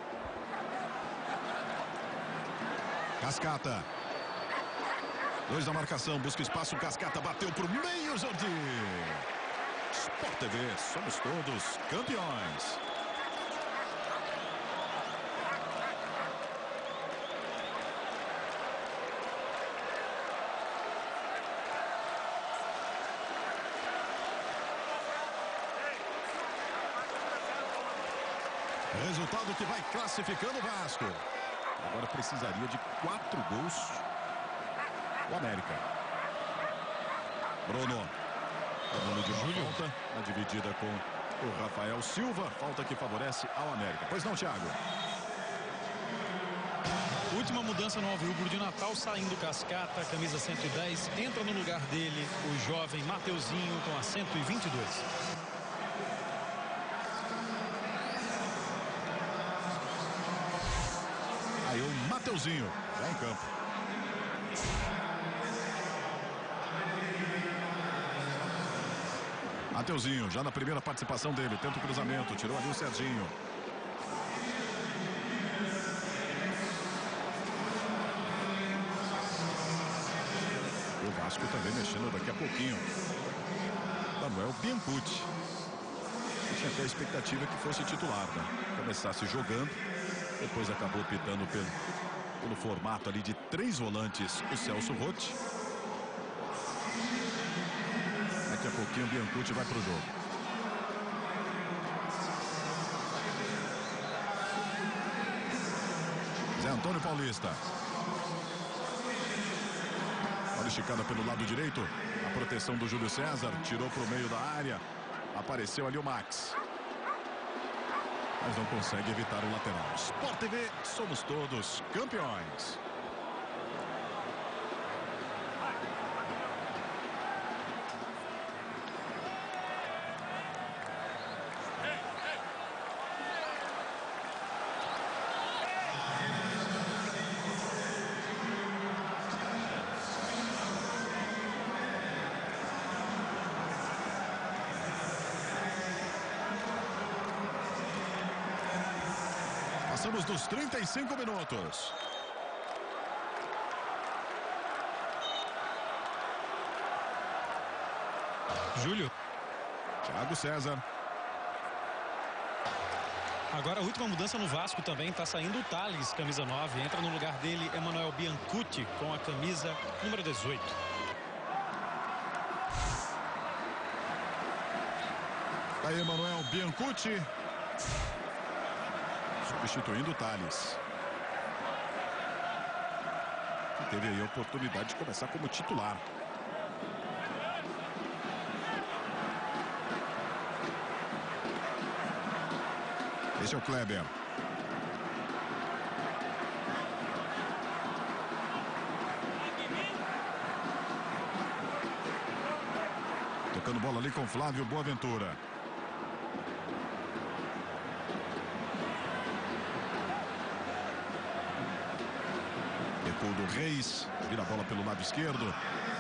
Cascata. 2 na marcação, busca espaço, Cascata bateu pro meio, Jordi. Sport TV, somos todos campeões. Resultado que vai classificando o Vasco. Agora precisaria de 4 gols o América. Bruno de uma falta, a dividida com o Rafael Silva, falta que favorece ao América. Pois não, Thiago? Última mudança no Alvirrubro de Natal, saindo Cascata, camisa 110, entra no lugar dele o jovem Mateuzinho com a 122. Aí o Mateuzinho já em campo. Mateuzinho, já na primeira participação dele, tenta o cruzamento, tirou ali o Serginho. E o Vasco também mexendo daqui a pouquinho. Manuel Biancucci. Tinha até a expectativa que fosse titular, né? Começasse jogando, depois acabou optando Pelo formato ali de 3 volantes, o Celso Roth. Daqui a pouquinho o Biancucci vai para o jogo. Zé Antônio Paulista. Olha, esticada pelo lado direito. A proteção do Júlio César. Tirou para o meio da área. Apareceu ali o Max. Mas não consegue evitar o lateral. Sport TV, somos todos campeões. Passamos dos 35 minutos. Júlio. Thiago César. Agora a última mudança no Vasco também. Está saindo o Thales, camisa 9. Entra no lugar dele Emanuel Biancucci com a camisa número 18. Aí Emanuel Biancucci. Substituindo o Thales. Que teve aí a oportunidade de começar como titular. Esse é o Kleber. Tocando bola ali com Flávio Boaventura. Recuo do Reis. Vira a bola pelo lado esquerdo.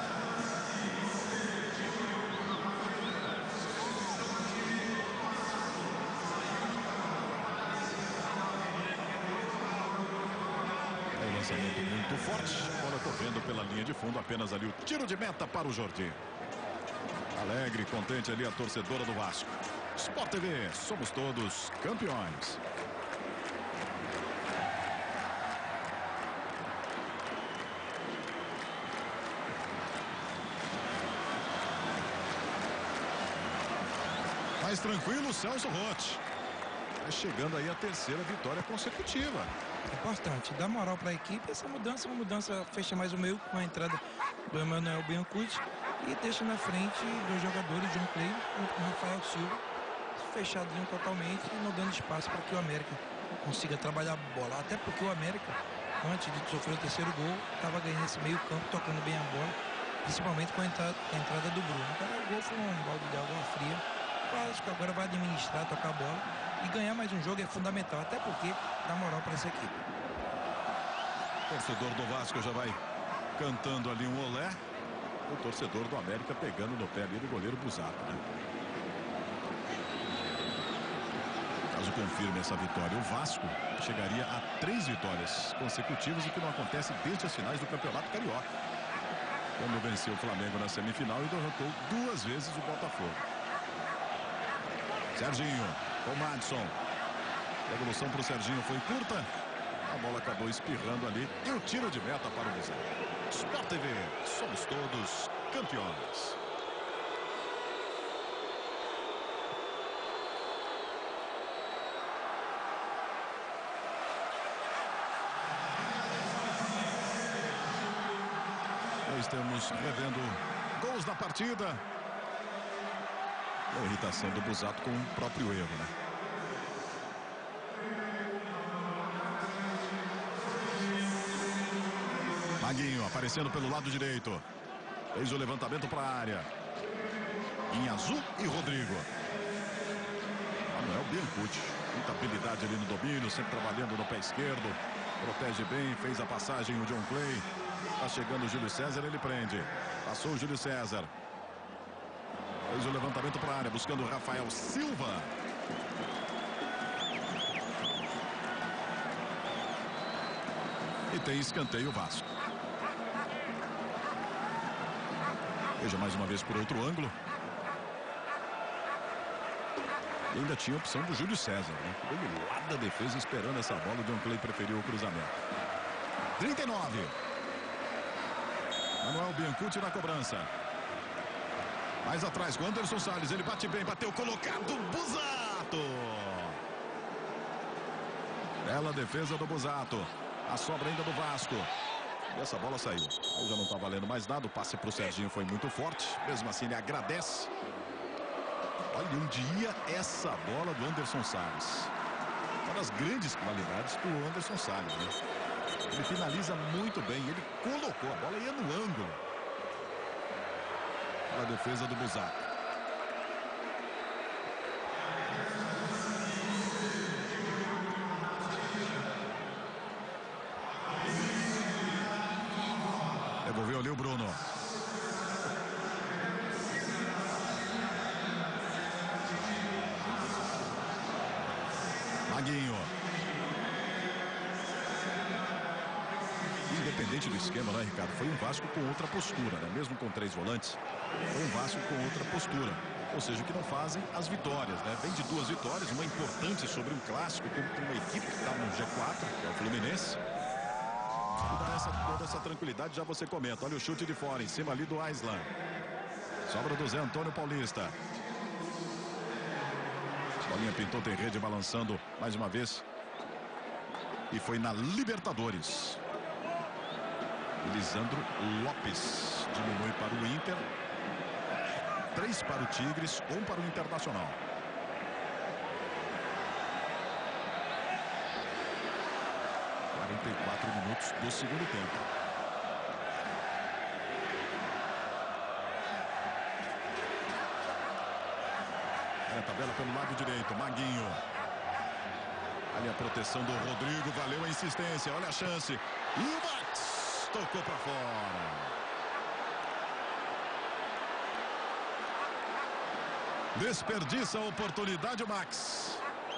Lançamento muito forte, bola correndo pela linha de fundo, apenas ali o tiro de meta para o Jordi. Alegre, contente ali a torcedora do Vasco. Sport TV, somos todos campeões. Mais tranquilo, Celso Roth. Vai chegando aí a terceira vitória consecutiva. Importante, dá moral para a equipe. Essa mudança, uma mudança, fecha mais o meio com a entrada do Emanuel Biancucci e deixa na frente dois jogadores, John Clay e Rafael Silva, fechadinho totalmente e não dando espaço para que o América consiga trabalhar a bola. Até porque o América, antes de sofrer o terceiro gol, estava ganhando esse meio campo, tocando bem a bola, principalmente com a entrada do Bruno. Então, o gol foi um balde de água fria. O Vasco agora vai administrar, tocar a bola e ganhar mais um jogo é fundamental, até porque dá moral para essa equipe. O torcedor do Vasco já vai cantando ali um olé. O torcedor do América pegando no pé ali do goleiro Busato, né? Caso confirme essa vitória, o Vasco chegaria a 3 vitórias consecutivas, o que não acontece desde as finais do Campeonato Carioca, quando venceu o Flamengo na semifinal e derrotou 2 vezes o Botafogo. Serginho com o Madison. A evolução para o Serginho foi curta. A bola acabou espirrando ali. E o tiro de meta para o Busato. Sport TV, somos todos campeões. Nós estamos revendo gols da partida. A irritação do Busato com o próprio erro, né? Maguinho aparecendo pelo lado direito. Fez o levantamento para a área. Em azul e Rodrigo. Manuel Biancucci. Muita habilidade ali no domínio, sempre trabalhando no pé esquerdo. Protege bem, fez a passagem o John Clay. Tá chegando o Júlio César, ele prende. Passou o Júlio César. Fez o levantamento para a área, buscando o Rafael Silva. E tem escanteio Vasco. Veja mais uma vez por outro ângulo. E ainda tinha a opção do Júlio César, né? Ele lá da defesa esperando essa bola. O John Clay preferiu o cruzamento. 39. Manuel Biancucci na cobrança. Mais atrás com Anderson Salles. Ele bate bem, bateu colocado. Busato. Bela defesa do Busato. A sobra ainda do Vasco. E essa bola saiu. Aí já não está valendo mais nada. O passe para o Serginho foi muito forte. Mesmo assim ele agradece. Olha onde ia essa bola do Anderson Salles. Uma das grandes qualidades do Anderson Salles, né? Ele finaliza muito bem. Ele colocou. A bola ia no ângulo. A defesa do Busato. Devolveu ali o Bruno. Maguinho. Independente do esquema, né, Ricardo? Foi um Vasco com outra postura, né? Mesmo com 3 volantes, foi um Vasco com outra postura. Ou seja, que não fazem as vitórias, né? Vem de 2 vitórias, uma importante sobre um clássico contra uma equipe que está no G4, que é o Fluminense. Toda essa tranquilidade já você comenta. Olha o chute de fora, em cima ali do Aislan. Sobra do Zé Antônio Paulista. Bolinha pintou, tem rede balançando mais uma vez. E foi na Libertadores. Lisandro Lopes diminui para o Inter. 3 para o Tigres, 1 para o Internacional. Minutos do segundo tempo. A tabela pelo lado direito, Maguinho. Ali a proteção do Rodrigo, valeu a insistência, olha a chance. E o Max tocou para fora. Desperdiça a oportunidade o Max.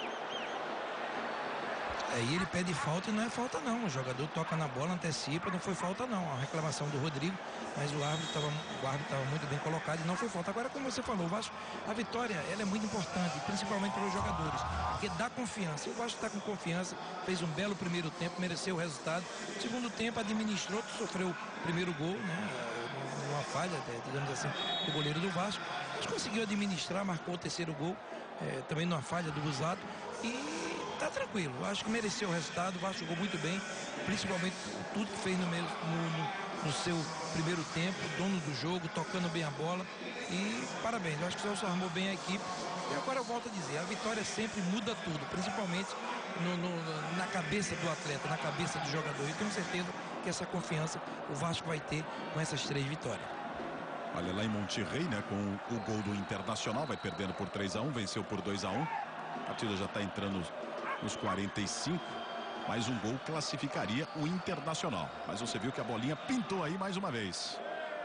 Aí ele pede falta e não é falta não. O jogador toca na bola, antecipa, não foi falta não. A reclamação do Rodrigo, mas o árbitro estava muito bem colocado e não foi falta. Agora, como você falou, o Vasco, a vitória ela é muito importante, principalmente para os jogadores, porque dá confiança. E o Vasco está com confiança, fez um belo primeiro tempo, mereceu o resultado. Segundo tempo, administrou, sofreu o primeiro gol, né? Uma falha, digamos assim, do goleiro do Vasco. Mas conseguiu administrar, marcou o terceiro gol, também numa falha do Busato. E tá tranquilo, acho que mereceu o resultado. O Vasco jogou muito bem, principalmente tudo que fez no seu primeiro tempo, dono do jogo, tocando bem a bola. E parabéns, eu acho que o Celso armou bem a equipe. E agora eu volto a dizer, a vitória sempre muda tudo, principalmente na cabeça do atleta, na cabeça do jogador. E tenho certeza que essa confiança o Vasco vai ter com essas 3 vitórias. Olha lá em Monterrey, né, com o gol do Internacional, vai perdendo por 3-1, venceu por 2-1. A partida já está entrando nos 45, mais um gol classificaria o Internacional. Mas você viu que a bolinha pintou aí mais uma vez.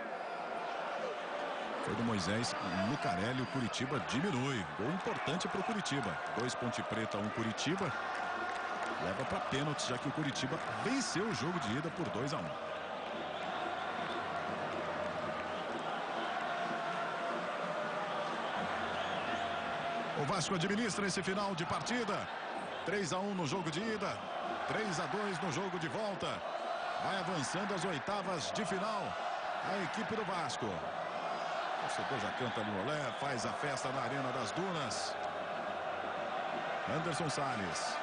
Foi do Moisés Lucarelli, o Curitiba diminui. Gol importante para o Curitiba. 2 Ponte Preta, 1 Curitiba. Leva para pênaltis, já que o Curitiba venceu o jogo de ida por 2-1. O Vasco administra esse final de partida. 3-1 no jogo de ida, 3-2 no jogo de volta. Vai avançando às oitavas de final a equipe do Vasco. O torcedor já canta no olé, faz a festa na Arena das Dunas. Anderson Salles.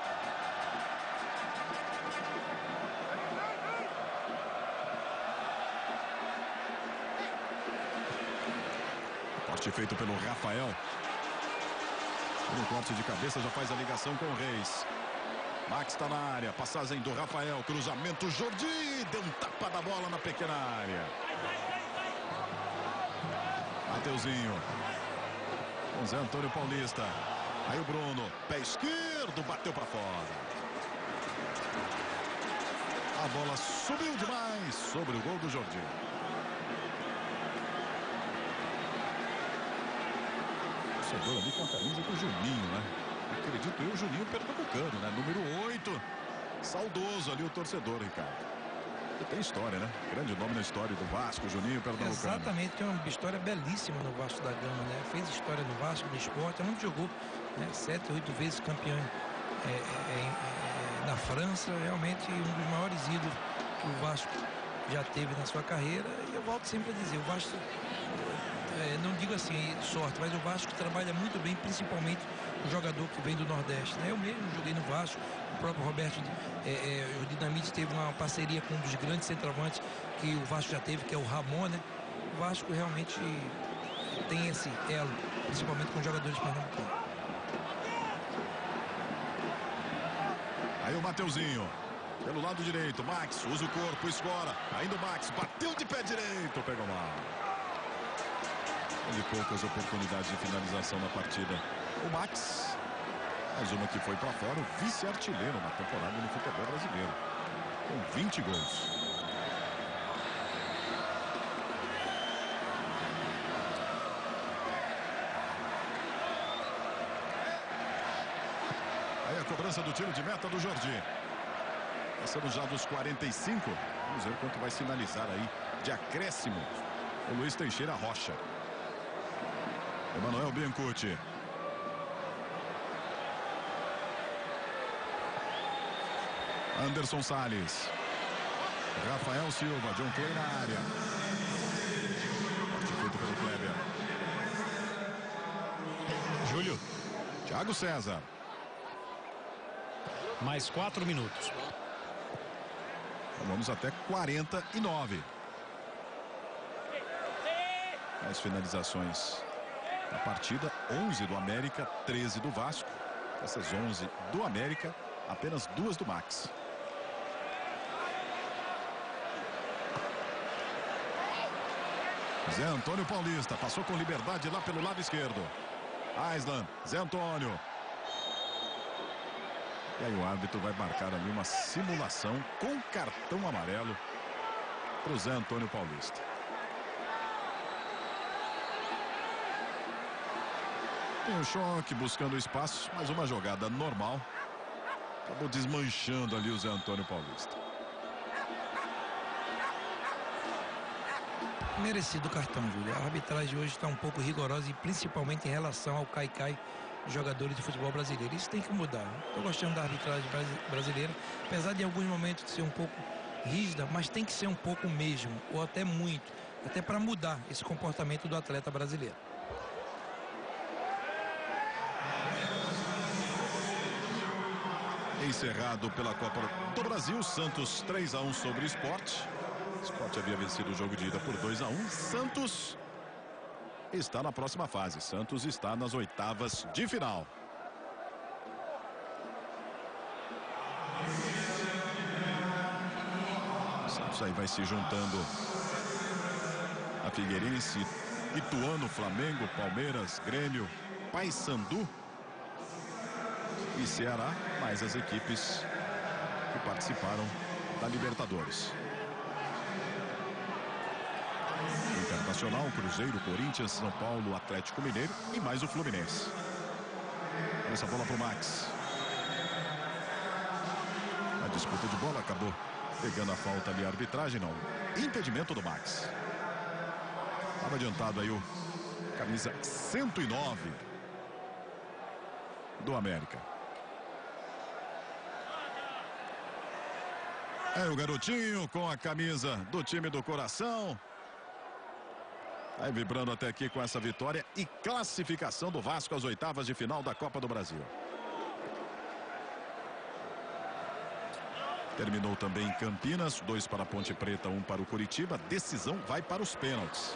Poste feito pelo Rafael. No corte de cabeça já faz a ligação com o Reis. Max está na área, passagem do Rafael, cruzamento, Jordi, deu um tapa da bola na pequena área. Mateuzinho, com Zé Antônio Paulista. Aí o Bruno, pé esquerdo, bateu para fora. A bola subiu demais sobre o gol do Jordi. Torcedor ali com a camisa do Juninho, né? Acredito eu, Juninho pernambucano, né? Número 8. Saudoso ali o torcedor, Ricardo. E tem história, né? Grande nome na história do Vasco, Juninho pernambucano. Exatamente, tem uma história belíssima no Vasco da Gama, né? Fez história no Vasco, no esporte, onde jogou, né? 7, 8 vezes campeão na França, realmente um dos maiores ídolos que o Vasco já teve na sua carreira. E eu volto sempre a dizer, o Vasco, não digo assim sorte, mas o Vasco trabalha muito bem, principalmente o jogador que vem do Nordeste, né? Eu mesmo joguei no Vasco, o próprio Roberto o Dinamite teve uma parceria com um dos grandes centroavantes que o Vasco já teve, que é o Ramon, né? O Vasco realmente tem esse elo, principalmente com os jogadores pernambucanos. Aí o Mateuzinho, pelo lado direito, Max, usa o corpo, escora, ainda o Max, bateu de pé direito, pegou mal. Teve poucas oportunidades de finalização na partida. O Max, mais uma que foi para fora, o vice-artilheiro na temporada no futebol brasileiro, com 20 gols. Aí a cobrança do tiro de meta do Jordi. Passando já dos 45. Vamos ver quanto vai sinalizar aí de acréscimo o Luiz Teixeira Rocha. Emanuel Biancucci. Anderson Salles. Rafael Silva, John Clay na área. Parte feito pelo Kleber. Júlio. Thiago César. Mais 4 minutos. Vamos até 49. Mais finalizações na partida. 11 do América, 13 do Vasco. Essas 11 do América, apenas 2 do Max. Zé Antônio Paulista passou com liberdade lá pelo lado esquerdo. Aislan, Zé Antônio. E aí o árbitro vai marcar ali uma simulação com cartão amarelo para o Zé Antônio Paulista. Tem um choque, buscando espaço, mas uma jogada normal. Acabou desmanchando ali o Zé Antônio Paulista. Merecido o cartão, Júlio. A arbitragem hoje está um pouco rigorosa e principalmente em relação ao caicai jogadores de futebol brasileiro. Isso tem que mudar. Estou gostando da arbitragem brasileira, apesar de em alguns momentos ser um pouco rígida, mas tem que ser um pouco mesmo, ou até muito, até para mudar esse comportamento do atleta brasileiro. Encerrado pela Copa do Brasil, Santos 3-1 sobre o Sport. O Sport havia vencido o jogo de ida por 2-1. Santos está na próxima fase. Santos está nas oitavas de final. Santos aí vai se juntando a Figueirense, Ituano, Flamengo, Palmeiras, Grêmio, Paysandu e Ceará, mais as equipes que participaram da Libertadores. Internacional, Cruzeiro, Corinthians, São Paulo, Atlético Mineiro e mais o Fluminense. Essa bola para o Max. A disputa de bola acabou pegando a falta ali, a arbitragem não. Impedimento do Max. Estava adiantado aí o camisa 109 do América. É o garotinho com a camisa do time do coração. Vai vibrando até aqui com essa vitória e classificação do Vasco às oitavas de final da Copa do Brasil. Terminou também em Campinas, 2 para a Ponte Preta, 1 para o Curitiba. Decisão vai para os pênaltis.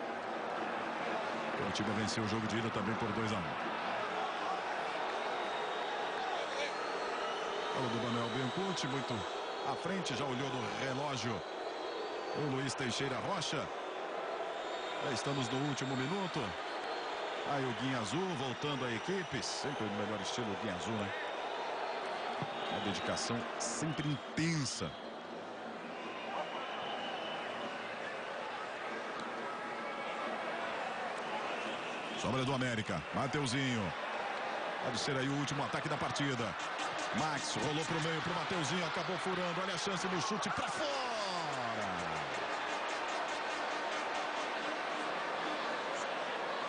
O Curitiba venceu o jogo de ida também por 2-1. Bola do Manuel Biancucci, muito à frente, já olhou no relógio o Luiz Teixeira Rocha. Já estamos no último minuto. Aí o Guinha Azul voltando à equipe. Sempre no melhor estilo o Guinha Azul, né? Uma dedicação sempre intensa. Sobra do América. Mateuzinho. Pode ser aí o último ataque da partida. Max rolou pro meio pro Mateuzinho. Acabou furando. Olha a chance no chute pra fora.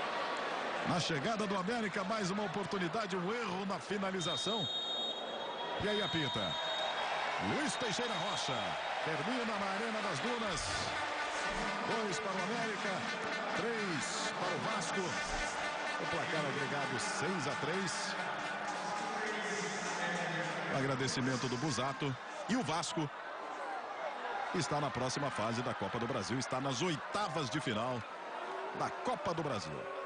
Na chegada do América, mais uma oportunidade, um erro na finalização. E aí apita. Luiz Teixeira Rocha. Termina na Arena das Dunas. 2 para o América. 3 para o Vasco. O placar agregado 6-3. Agradecimento do Busato. E o Vasco está na próxima fase da Copa do Brasil. Está nas oitavas de final da Copa do Brasil.